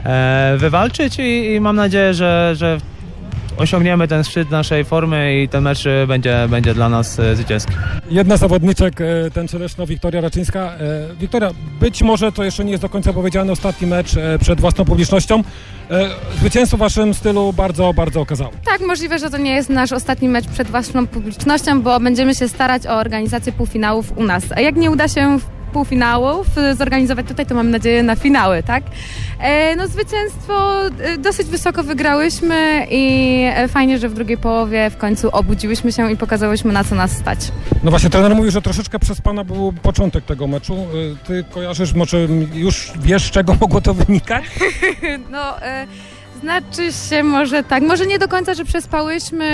e, wywalczyć i, i mam nadzieję, że, że osiągniemy ten szczyt naszej formy i ten mecz będzie, będzie dla nas zwycięski. Jedna z zawodniczek Tęczy Leszno, Wiktoria Raczyńska. Wiktoria, być może to jeszcze nie jest do końca powiedziane, ostatni mecz przed własną publicznością. Zwycięstwo w waszym stylu bardzo, bardzo okazało. Tak, możliwe, że to nie jest nasz ostatni mecz przed własną publicznością, bo będziemy się starać o organizację półfinałów u nas. A jak nie uda się półfinałów zorganizować tutaj, to mam nadzieję na finały, tak? E, no zwycięstwo dosyć wysoko wygrałyśmy i fajnie, że w drugiej połowie w końcu obudziłyśmy się i pokazałyśmy, na co nas stać. No właśnie, trener mówił, że troszeczkę przespana był początek tego meczu. Ty kojarzysz, może już wiesz, z czego mogło to wynikać? no... E... Znaczy się może tak, może nie do końca, że przespałyśmy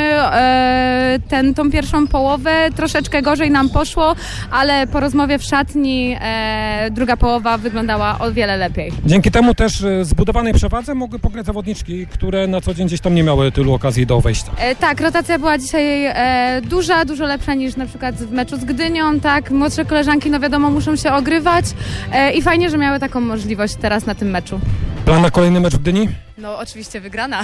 e, ten, tą pierwszą połowę, troszeczkę gorzej nam poszło, ale po rozmowie w szatni e, druga połowa wyglądała o wiele lepiej. Dzięki temu też zbudowanej przewadze mogły pograć zawodniczki, które na co dzień gdzieś tam nie miały tylu okazji do wejścia. E, tak, rotacja była dzisiaj e, duża, dużo lepsza niż na przykład w meczu z Gdynią, tak, młodsze koleżanki, no wiadomo, muszą się ogrywać e, i fajnie, że miały taką możliwość teraz na tym meczu. Plan na kolejny mecz w Gdyni? No oczywiście wygrana.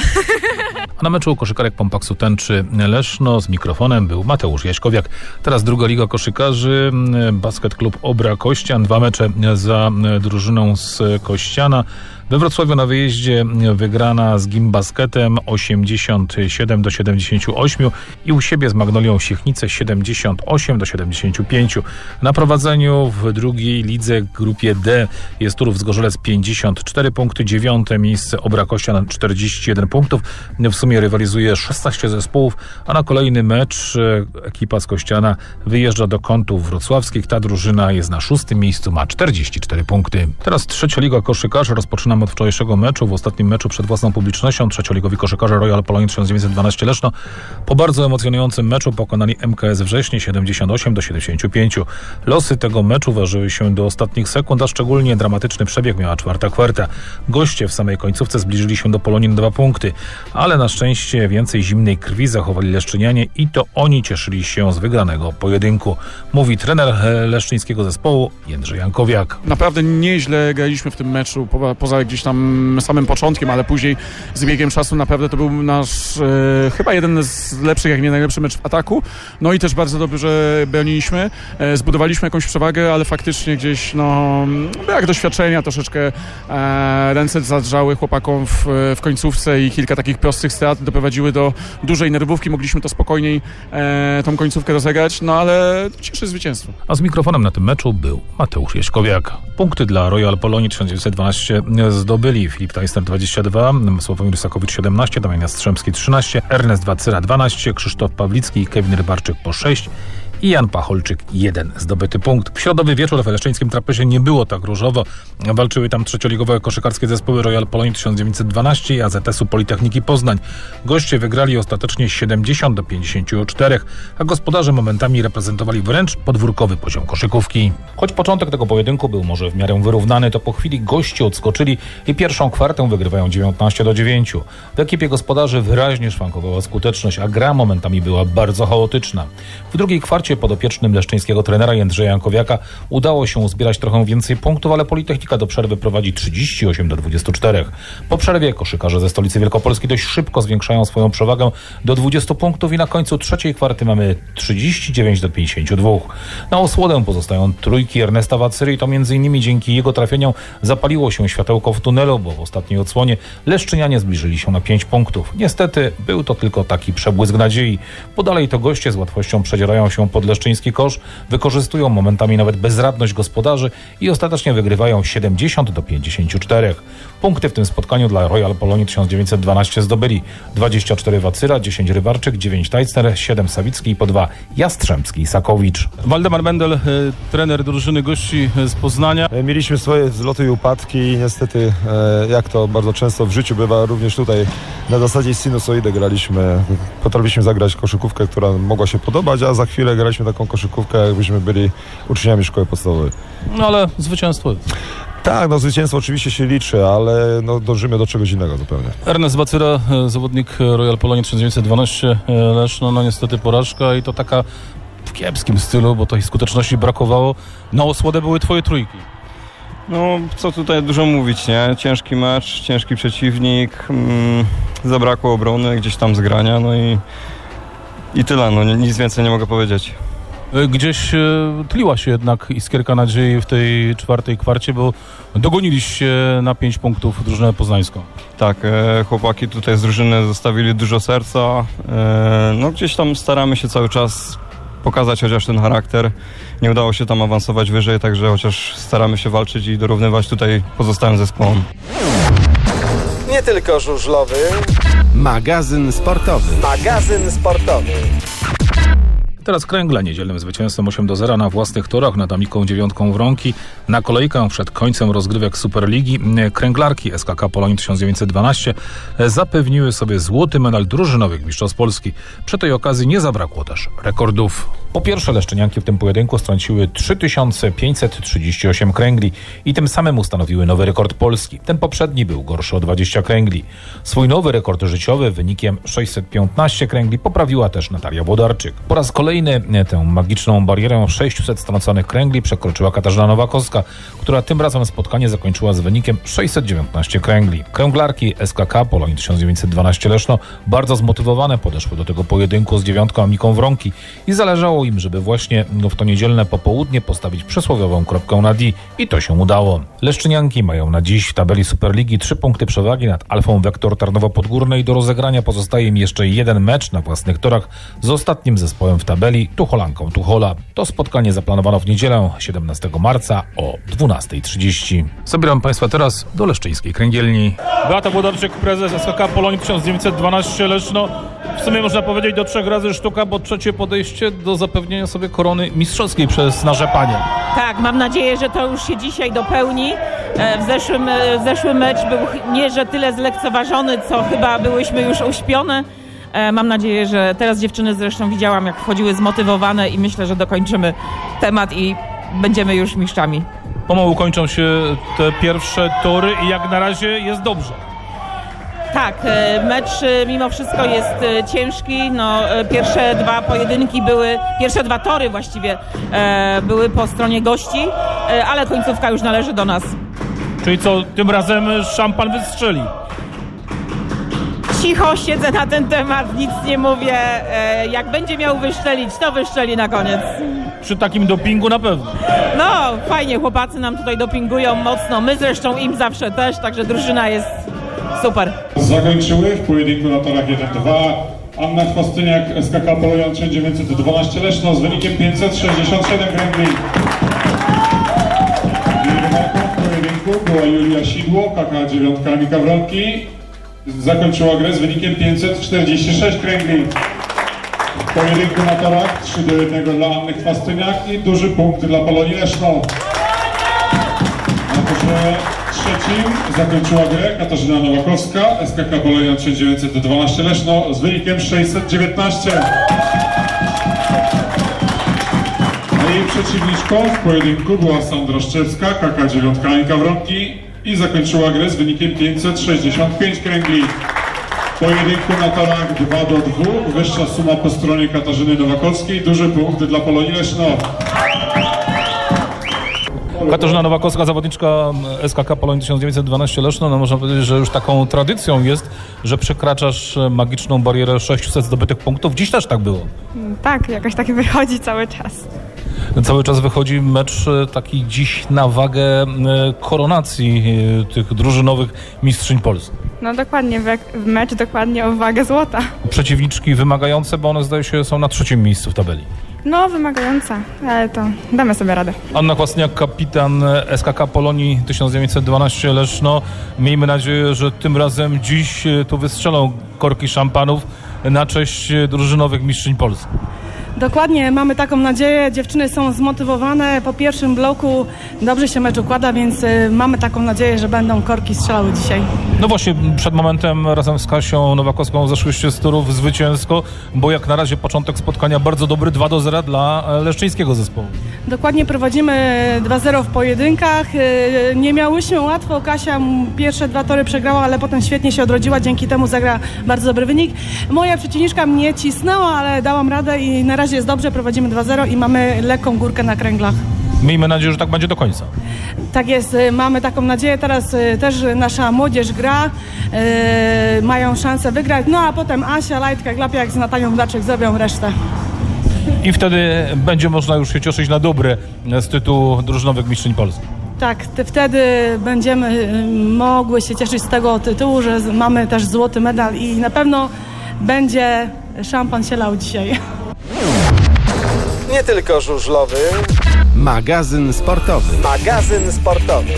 A na meczu koszykarek Pompaksu Tęczy Leszno z mikrofonem był Mateusz Jaśkowiak. Teraz druga liga koszykarzy, Basket Klub Obra Kościan. Dwa mecze za drużyną z Kościana. We Wrocławiu na wyjeździe wygrana z Gimbasketem osiemdziesiąt siedem do siedemdziesięciu ośmiu i u siebie z Magnolią Siechnice siedemdziesiąt osiem do siedemdziesięciu pięciu. Na prowadzeniu w drugiej lidze grupie D jest Turów Zgorzelec pięćdziesiąt cztery punkty, dziewiąte miejsce Obra Kościan czterdzieści jeden punktów. W sumie rywalizuje szesnaście zespołów, a na kolejny mecz ekipa z Kościana wyjeżdża do Kątów Wrocławskich. Ta drużyna jest na szóstym miejscu, ma czterdzieści cztery punkty. Teraz trzecia liga koszykarzy. Rozpoczynamy od wczorajszego meczu. W ostatnim meczu przed własną publicznością trzecioligowi koszykarze Royal Polonia tysiąc dziewięćset dwanaście Leszno po bardzo emocjonującym meczu pokonali M K S Wrześnie siedemdziesiąt osiem do siedemdziesięciu pięciu. Losy tego meczu ważyły się do ostatnich sekund, a szczególnie dramatyczny przebieg miała czwarta kwarta. Goście w samej końcówce zbliżyli się do Polonii na dwa punkty, ale na szczęście więcej zimnej krwi zachowali leszczynianie i to oni cieszyli się z wygranego pojedynku. Mówi trener leszczyńskiego zespołu Jędrzej Jankowiak. Naprawdę nieźle graliśmy w tym meczu, po, poza gdzieś tam samym początkiem, ale później z biegiem czasu naprawdę to był nasz e, chyba jeden z lepszych, jak nie najlepszy mecz w ataku. No i też bardzo dobrze broniliśmy, e, zbudowaliśmy jakąś przewagę, ale faktycznie gdzieś no brak doświadczenia, troszeczkę e, ręce zadrżały chłopakom w, w końcówce i kilka takich prostych strat doprowadziły do dużej nerwówki. Mogliśmy to spokojniej e, tą końcówkę rozegrać, no ale cieszy zwycięstwo. A z mikrofonem na tym meczu był Mateusz Jaśkowiak. Punkty dla Royal Polonii tysiąc dziewięćset dwanaście zdobyli Filip Tajster dwadzieścia dwa, Sławomir Sakowicz siedemnaście, Damian Jastrzębski trzynaście, Ernest Wacyra dwanaście, Krzysztof Pawlicki i Kevin Rybarczyk po sześć i Jan Pacholczyk jeden zdobyty punkt. W środowy wieczór w leszczyńskim Trapezie nie było tak różowo. Walczyły tam trzecioligowe koszykarskie zespoły Royal Polonia tysiąc dziewięćset dwanaście i A Z S-u Politechniki Poznań. Goście wygrali ostatecznie siedemdziesiąt do pięćdziesięciu czterech, a gospodarze momentami reprezentowali wręcz podwórkowy poziom koszykówki. Choć początek tego pojedynku był może w miarę wyrównany, to po chwili goście odskoczyli i pierwszą kwartę wygrywają dziewiętnaście do dziewięciu. W ekipie gospodarzy wyraźnie szwankowała skuteczność, a gra momentami była bardzo chaotyczna. W drugiej kwarcie podopiecznym leszczyńskiego trenera Jędrzeja Jankowiaka udało się uzbierać trochę więcej punktów, ale Politechnika do przerwy prowadzi trzydzieści osiem do dwudziestu czterech. Po przerwie koszykarze ze stolicy Wielkopolski dość szybko zwiększają swoją przewagę do dwudziestu punktów i na końcu trzeciej kwarty mamy trzydzieści dziewięć do pięćdziesięciu dwóch. Na osłodę pozostają trójki Ernesta Wacyry i to między innymi dzięki jego trafieniom zapaliło się światełko w tunelu, bo w ostatniej odsłonie leszczynianie zbliżyli się na pięć punktów. Niestety był to tylko taki przebłysk nadziei, bo dalej to goście z łatwością przedzierają się pod leszczyński kosz, wykorzystują momentami nawet bezradność gospodarzy i ostatecznie wygrywają siedemdziesiąt do pięćdziesięciu czterech. Punkty w tym spotkaniu dla Royal Polonii tysiąc dziewięćset dwanaście zdobyli dwadzieścia cztery Wacyra, dziesięć Rybarczyk, dziewięć Tajcner, siedem Sawicki i po dwa Jastrzębski i Sakowicz. Waldemar Mendel, e, trener drużyny gości z Poznania. Mieliśmy swoje wzloty i upadki i niestety, e, jak to bardzo często w życiu bywa, również tutaj na zasadzie sinusoidy graliśmy. Potrafiliśmy zagrać koszykówkę, która mogła się podobać, a za chwilę graliśmy taką koszykówkę, jakbyśmy byli uczniami szkoły podstawowej. No ale zwycięstwo jest. Tak, no zwycięstwo oczywiście się liczy, ale no, dążymy do czegoś innego zupełnie. Ernest Wacyra, zawodnik Royal Polonia tysiąc dziewięćset dwanaście, Leszno, no niestety porażka i to taka w kiepskim stylu, bo tej skuteczności brakowało. Na osłodę były twoje trójki. No, co tutaj dużo mówić, nie? Ciężki mecz, ciężki przeciwnik, mm, zabrakło obrony, gdzieś tam zgrania, no i, i tyle, no nic więcej nie mogę powiedzieć. Gdzieś e, tliła się jednak iskierka nadziei w tej czwartej kwarcie, bo dogoniliście na pięć punktów drużynę poznańską. Tak, e, chłopaki tutaj z drużyny zostawili dużo serca, e, no gdzieś tam staramy się cały czas pokazać chociaż ten charakter. Nie udało się tam awansować wyżej, także chociaż staramy się walczyć i dorównywać tutaj pozostałym zespołom. Nie tylko żużlowy. Magazyn sportowy. Magazyn sportowy. Teraz Kręgle niedzielnym zwycięstwem osiem do zera na własnych torach nad Amiką dziewiątką Wronki. Na kolejkę przed końcem rozgrywek Superligi kręglarki S K K Polonia tysiąc dziewięćset dwanaście zapewniły sobie złoty medal drużynowych mistrzostw Polski. Przy tej okazji nie zabrakło też rekordów. Po pierwsze leszczynianki w tym pojedynku strąciły trzy tysiące pięćset trzydzieści osiem kręgli i tym samym ustanowiły nowy rekord Polski. Ten poprzedni był gorszy o dwadzieścia kręgli. Swój nowy rekord życiowy wynikiem sześćset piętnaście kręgli poprawiła też Natalia Włodarczyk. Po raz kolejny tę magiczną barierę sześciuset strąconych kręgli przekroczyła Katarzyna Nowakowska, która tym razem spotkanie zakończyła z wynikiem sześćset dziewiętnaście kręgli. Kręglarki S K K Polonia tysiąc dziewięćset dwanaście Leszno bardzo zmotywowane podeszły do tego pojedynku z dziewiątką Amiką Wronki i zależało im, żeby właśnie w to niedzielne popołudnie postawić przysłowiową kropkę na D i to się udało. Leszczynianki mają na dziś w tabeli Superligi trzy punkty przewagi nad Alfą Vektor Tarnowo Podgórne i do rozegrania pozostaje im jeszcze jeden mecz na własnych torach z ostatnim zespołem w tabeli Tucholanką Tuchola. To spotkanie zaplanowano w niedzielę siedemnastego marca o dwunasta trzydzieści. Zabieram Państwa teraz do leszczyńskiej kręgielni. Beata Włodarczyk, prezes S K K Polonia tysiąc dziewięćset dwanaście Leszno. W sumie można powiedzieć do trzech razy sztuka, bo trzecie podejście do zapewnienia sobie korony mistrzowskiej przez nasze panie. Tak, mam nadzieję, że to już się dzisiaj dopełni. W zeszłym, w zeszłym mecz był nie, że tyle zlekceważony, co chyba byłyśmy już uśpione. Mam nadzieję, że teraz dziewczyny zresztą widziałam, jak wchodziły zmotywowane i myślę, że dokończymy temat i będziemy już mistrzami. Pomału kończą się te pierwsze tory i jak na razie jest dobrze. Tak, mecz mimo wszystko jest ciężki. No, pierwsze dwa pojedynki były, pierwsze dwa tory właściwie były po stronie gości, ale końcówka już należy do nas. Czyli co, tym razem szampan wystrzeli? Cicho siedzę na ten temat, nic nie mówię. Jak będzie miał wyszczelić, to wyszczeli na koniec. Przy takim dopingu na pewno. No, fajnie, chłopacy nam tutaj dopingują mocno. My zresztą im zawsze też, także drużyna jest super. Zakończyły w pojedynku na torach jeden dwa Anna Chwostyniak, S K K Polonia tysiąc dziewięćset dwanaście Leszno z wynikiem pięćset sześćdziesiąt siedem kręgli. Rywalką w pojedynku była Julia Sidło, K K dziewięć Amika Wronki. Zakończyła grę z wynikiem pięćset czterdzieści sześć kręgli. W pojedynku na torach trzy do jednego dla Anny Chwastyniak i duży punkt dla Polonii Leszno. Na torze trzecim zakończyła grę Katarzyna Nowakowska, S K K Polonia tysiąc dziewięćset dwanaście Leszno z wynikiem sześćset dziewiętnaście. A jej przeciwniczką w pojedynku była Sandra Szczecka, K K dziewięć Anika Wronki i zakończyła grę z wynikiem pięćset sześćdziesiąt pięć kręgli. W pojedynku na torach dwa do dwóch, wyższa suma po stronie Katarzyny Nowakowskiej, duży punkt dla Polonii Leszno. Katarzyna Nowakowska, zawodniczka S K K Polonia tysiąc dziewięćset dwanaście Leszno, no można powiedzieć, że już taką tradycją jest, że przekraczasz magiczną barierę sześciuset zdobytych punktów. Dziś też tak było. Tak, jakoś tak wychodzi cały czas. Cały czas wychodzi mecz taki dziś na wagę koronacji tych drużynowych mistrzyń Polski. No dokładnie, mecz dokładnie o wagę złota. Przeciwniczki wymagające, bo one zdaje się są na trzecim miejscu w tabeli. No wymagająca, ale to damy sobie radę. Anna Chwastyniak, kapitan S K K Polonii tysiąc dziewięćset dwanaście Leszno. Miejmy nadzieję, że tym razem dziś tu wystrzelą korki szampanów na cześć drużynowych mistrzyń Polski. Dokładnie, mamy taką nadzieję. Dziewczyny są zmotywowane. Po pierwszym bloku dobrze się mecz układa, więc y, mamy taką nadzieję, że będą korki strzelały dzisiaj. No właśnie, przed momentem razem z Kasią Nowakowską zeszłyście z torów zwycięsko, bo jak na razie początek spotkania bardzo dobry, dwa do zera dla leszczyńskiego zespołu. Dokładnie, prowadzimy dwa zero w pojedynkach. Y, nie miałyśmy łatwo. Kasia pierwsze dwa tory przegrała, ale potem świetnie się odrodziła. Dzięki temu zagra bardzo dobry wynik. Moja przeciwniczka mnie cisnęła, ale dałam radę i na razie jest dobrze, prowadzimy dwa zero i mamy lekką górkę na kręglach. Miejmy nadzieję, że tak będzie do końca. Tak jest, mamy taką nadzieję. Teraz też nasza młodzież gra, yy, mają szansę wygrać, no a potem Asia, Lajtka, Glapiak z Natalią Wdaczek zrobią resztę. I wtedy będzie można już się cieszyć na dobre z tytułu drużynowych mistrzyń Polski. Tak, ty, wtedy będziemy mogły się cieszyć z tego tytułu, że mamy też złoty medal i na pewno będzie szampan się lał dzisiaj. Nie tylko żużlowy. Magazyn sportowy. Magazyn sportowy.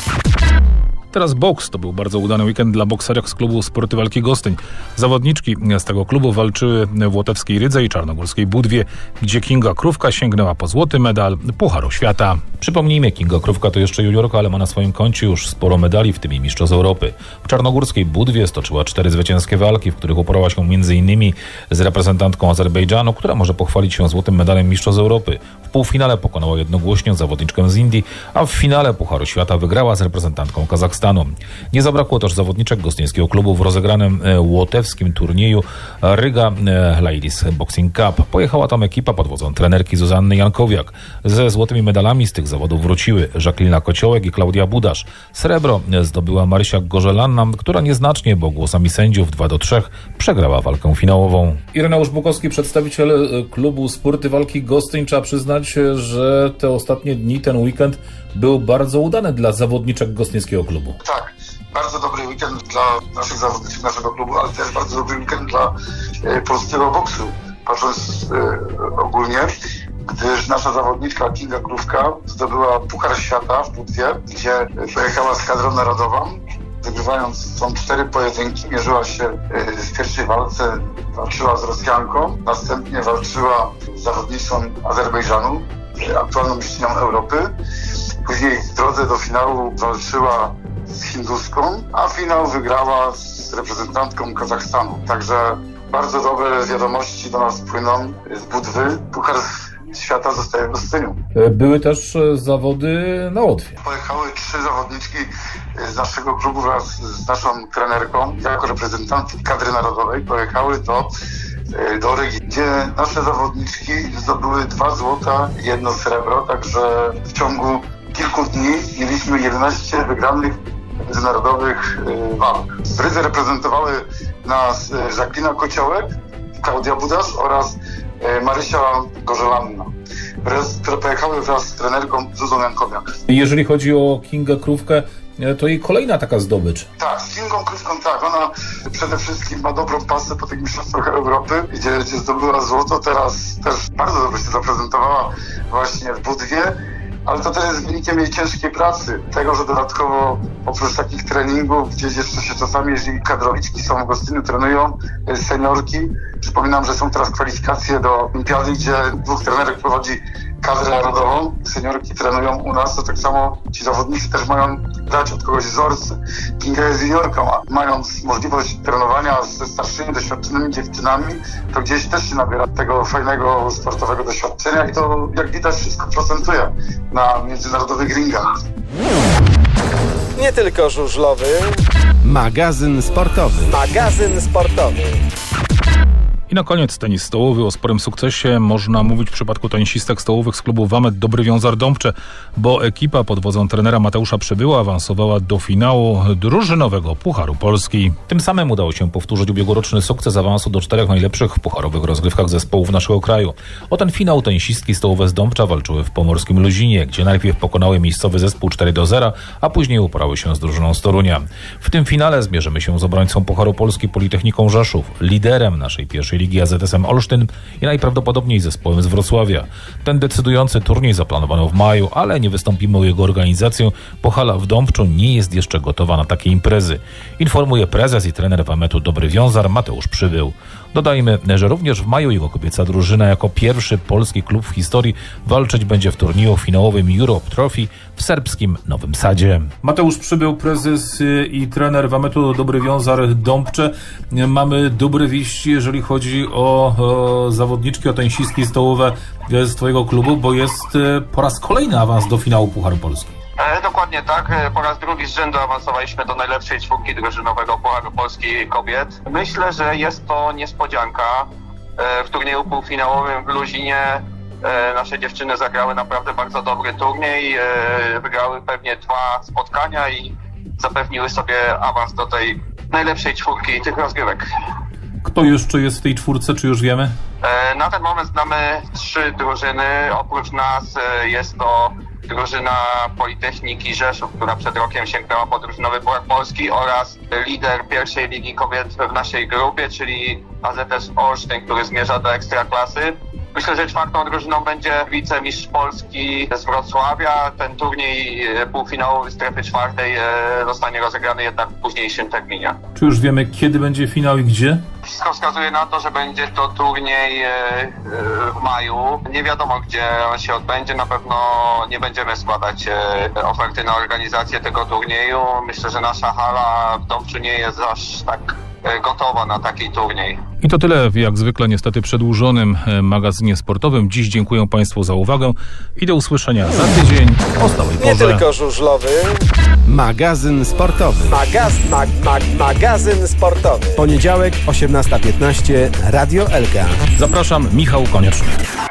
Teraz boks. To był bardzo udany weekend dla bokserek z klubu Sporty Walki Gostyń. Zawodniczki z tego klubu walczyły w Łotewskiej Rydze i Czarnogórskiej Budwie, gdzie Kinga Krówka sięgnęła po złoty medal Pucharu Świata. Przypomnijmy, Kinga Krówka to jeszcze juniorka, ale ma na swoim koncie już sporo medali, w tym i mistrzostw Europy. W Czarnogórskiej Budwie stoczyła cztery zwycięskie walki, w których uporała się między innymi z reprezentantką Azerbejdżanu, która może pochwalić się złotym medalem mistrzostw Europy. W półfinale pokonała jednogłośnie zawodniczkę z Indii, a w finale Pucharu Świata wygrała z reprezentantką Kazachstanu. Nie zabrakło też zawodniczek gostyńskiego klubu w rozegranym łotewskim turnieju Riga Ladies Boxing Cup. Pojechała tam ekipa pod wodzą trenerki Zuzanny Jankowiak. Ze złotymi medalami z tych zawodów wróciły Żaklina Kociołek i Klaudia Budasz. Srebro zdobyła Marysia Gorzelanna, która nieznacznie, bo głosami sędziów dwa do trzech przegrała walkę finałową. Ireneusz Bukowski, przedstawiciel klubu Sporty Walki Gostyń. Trzeba przyznać, że te ostatnie dni, ten weekend był bardzo udany dla zawodniczek gostyńskiego klubu. Tak, bardzo dobry weekend dla naszych zawodniczek naszego klubu, ale też bardzo dobry weekend dla e, polskiego boksu, patrząc e, ogólnie, gdyż nasza zawodniczka Kinga Krówka zdobyła Puchar Świata w Budwie, gdzie pojechała z kadrą narodową, wygrywając są cztery pojedynki, mierzyła się e, w pierwszej walce, walczyła z Rosjanką, następnie walczyła z zawodnicą Azerbejdżanu, aktualną mistrzynią Europy. Później w drodze do finału walczyła z hinduską, a finał wygrała z reprezentantką Kazachstanu. Także bardzo dobre wiadomości do nas płyną z Budwy. Puchar Świata zostaje w Gostyniu. Były też zawody na Łotwie. Pojechały trzy zawodniczki z naszego klubu wraz z naszą trenerką jako reprezentantki kadry narodowej. Pojechały do do Rygi, gdzie nasze zawodniczki zdobyły dwa złota, jedno srebro, także w ciągu kilku dni mieliśmy jedenaście wygranych międzynarodowych walk. W Rydze reprezentowały nas Żaklina Kociołek, Klaudia Budasz oraz Marysia Gorzelanna, które pojechały wraz z trenerką Zuzą Jankowiak. Jeżeli chodzi o Kingę Krówkę, to jej kolejna taka zdobycz. Tak, z Kingą Krówką tak, ona przede wszystkim ma dobrą pasę po tych mistrzostwach Europy, gdzie, gdzie zdobyła złoto, teraz też bardzo dobrze się zaprezentowała właśnie w Budwie ale to też jest wynikiem jej ciężkiej pracy, tego, że dodatkowo oprócz takich treningów, gdzieś jeszcze się czasami, jeżeli kadrowiczki są w Gostyniu, trenują seniorki. Przypominam, że są teraz kwalifikacje do olimpiady, gdzie dwóch trenerek prowadzi kadrę narodową, seniorki trenują u nas, to tak samo ci zawodnicy też mają brać od kogoś wzorce. Kinga jest juniorką, a mając możliwość trenowania ze starszymi, doświadczonymi dziewczynami, to gdzieś też się nabiera tego fajnego sportowego doświadczenia i to, jak widać, wszystko procentuje na międzynarodowych ringach. Nie tylko żużlowy. Magazyn sportowy. Magazyn sportowy. I na koniec tenis stołowy. O sporym sukcesie można mówić w przypadku tenisistek stołowych z klubu Wamet Dobry Wiązar Dąbcze, bo ekipa pod wodzą trenera Mateusza Przybyła awansowała do finału drużynowego Pucharu Polski. Tym samym udało się powtórzyć ubiegłoroczny sukces awansu do czterech najlepszych w pucharowych rozgrywkach zespołów naszego kraju. O ten finał tenisistki stołowe z Dąbcza walczyły w pomorskim Luzinie, gdzie najpierw pokonały miejscowy zespół cztery do zera, a później uporały się z drużyną z Torunia. W tym finale zmierzymy się z obrońcą Pucharu Polski Politechniką Rzeszów, liderem naszej pierwszej ligi A Z S M Olsztyn i najprawdopodobniej zespołem z Wrocławia. Ten decydujący turniej zaplanowano w maju, ale nie wystąpimy o jego organizację, bo hala w Dąbczu nie jest jeszcze gotowa na takie imprezy. Informuje prezes i trener Wametu Dobry Wiązar Mateusz Przybył. Dodajmy, że również w maju jego kobieca drużyna jako pierwszy polski klub w historii walczyć będzie w turnieju finałowym Europe Trophy w serbskim Nowym Sadzie. Mateusz Przybył, prezes i trener Wametu Dobry Wiązar Dąbcze. Mamy dobre wieści, jeżeli chodzi o, o zawodniczki, o tenisistki stołowe z twojego klubu, bo jest po raz kolejny awans do finału Pucharu Polski. E, dokładnie tak. Po raz drugi z rzędu awansowaliśmy do najlepszej czwórki drużynowego Pucharu Polski kobiet. Myślę, że jest to niespodzianka. E, w turnieju półfinałowym w Luzinie e, nasze dziewczyny zagrały naprawdę bardzo dobry turniej. E, wygrały pewnie dwa spotkania i zapewniły sobie awans do tej najlepszej czwórki tych rozgrywek. Kto jeszcze jest w tej czwórce, czy już wiemy? E, na ten moment znamy trzy drużyny. Oprócz nas e, jest to drużyna Politechniki Rzeszów, która przed rokiem sięgnęła po drużynowy Puchar Polski, oraz lider pierwszej ligi kobiet w naszej grupie, czyli A Z S Olsztyn, który zmierza do Ekstraklasy. Myślę, że czwartą drużyną będzie wicemistrz Polski z Wrocławia. Ten turniej półfinałowy strefy czwartej zostanie rozegrany jednak w późniejszym terminie. Czy już wiemy, kiedy będzie finał i gdzie? Wszystko wskazuje na to, że będzie to turniej w maju. Nie wiadomo, gdzie on się odbędzie. Na pewno nie będziemy składać oferty na organizację tego turnieju. Myślę, że nasza hala w Dąbczu nie jest aż tak gotowa na taki turniej. I to tyle w jak zwykle niestety przedłużonym magazynie sportowym. Dziś dziękuję Państwu za uwagę i do usłyszenia za tydzień o stałej porze. Nie tylko żużlowy. Magazyn sportowy. Magaz, mag, mag, magazyn sportowy. Poniedziałek, osiemnasta piętnaście, Radio L K. Zapraszam, Michał Konieczny.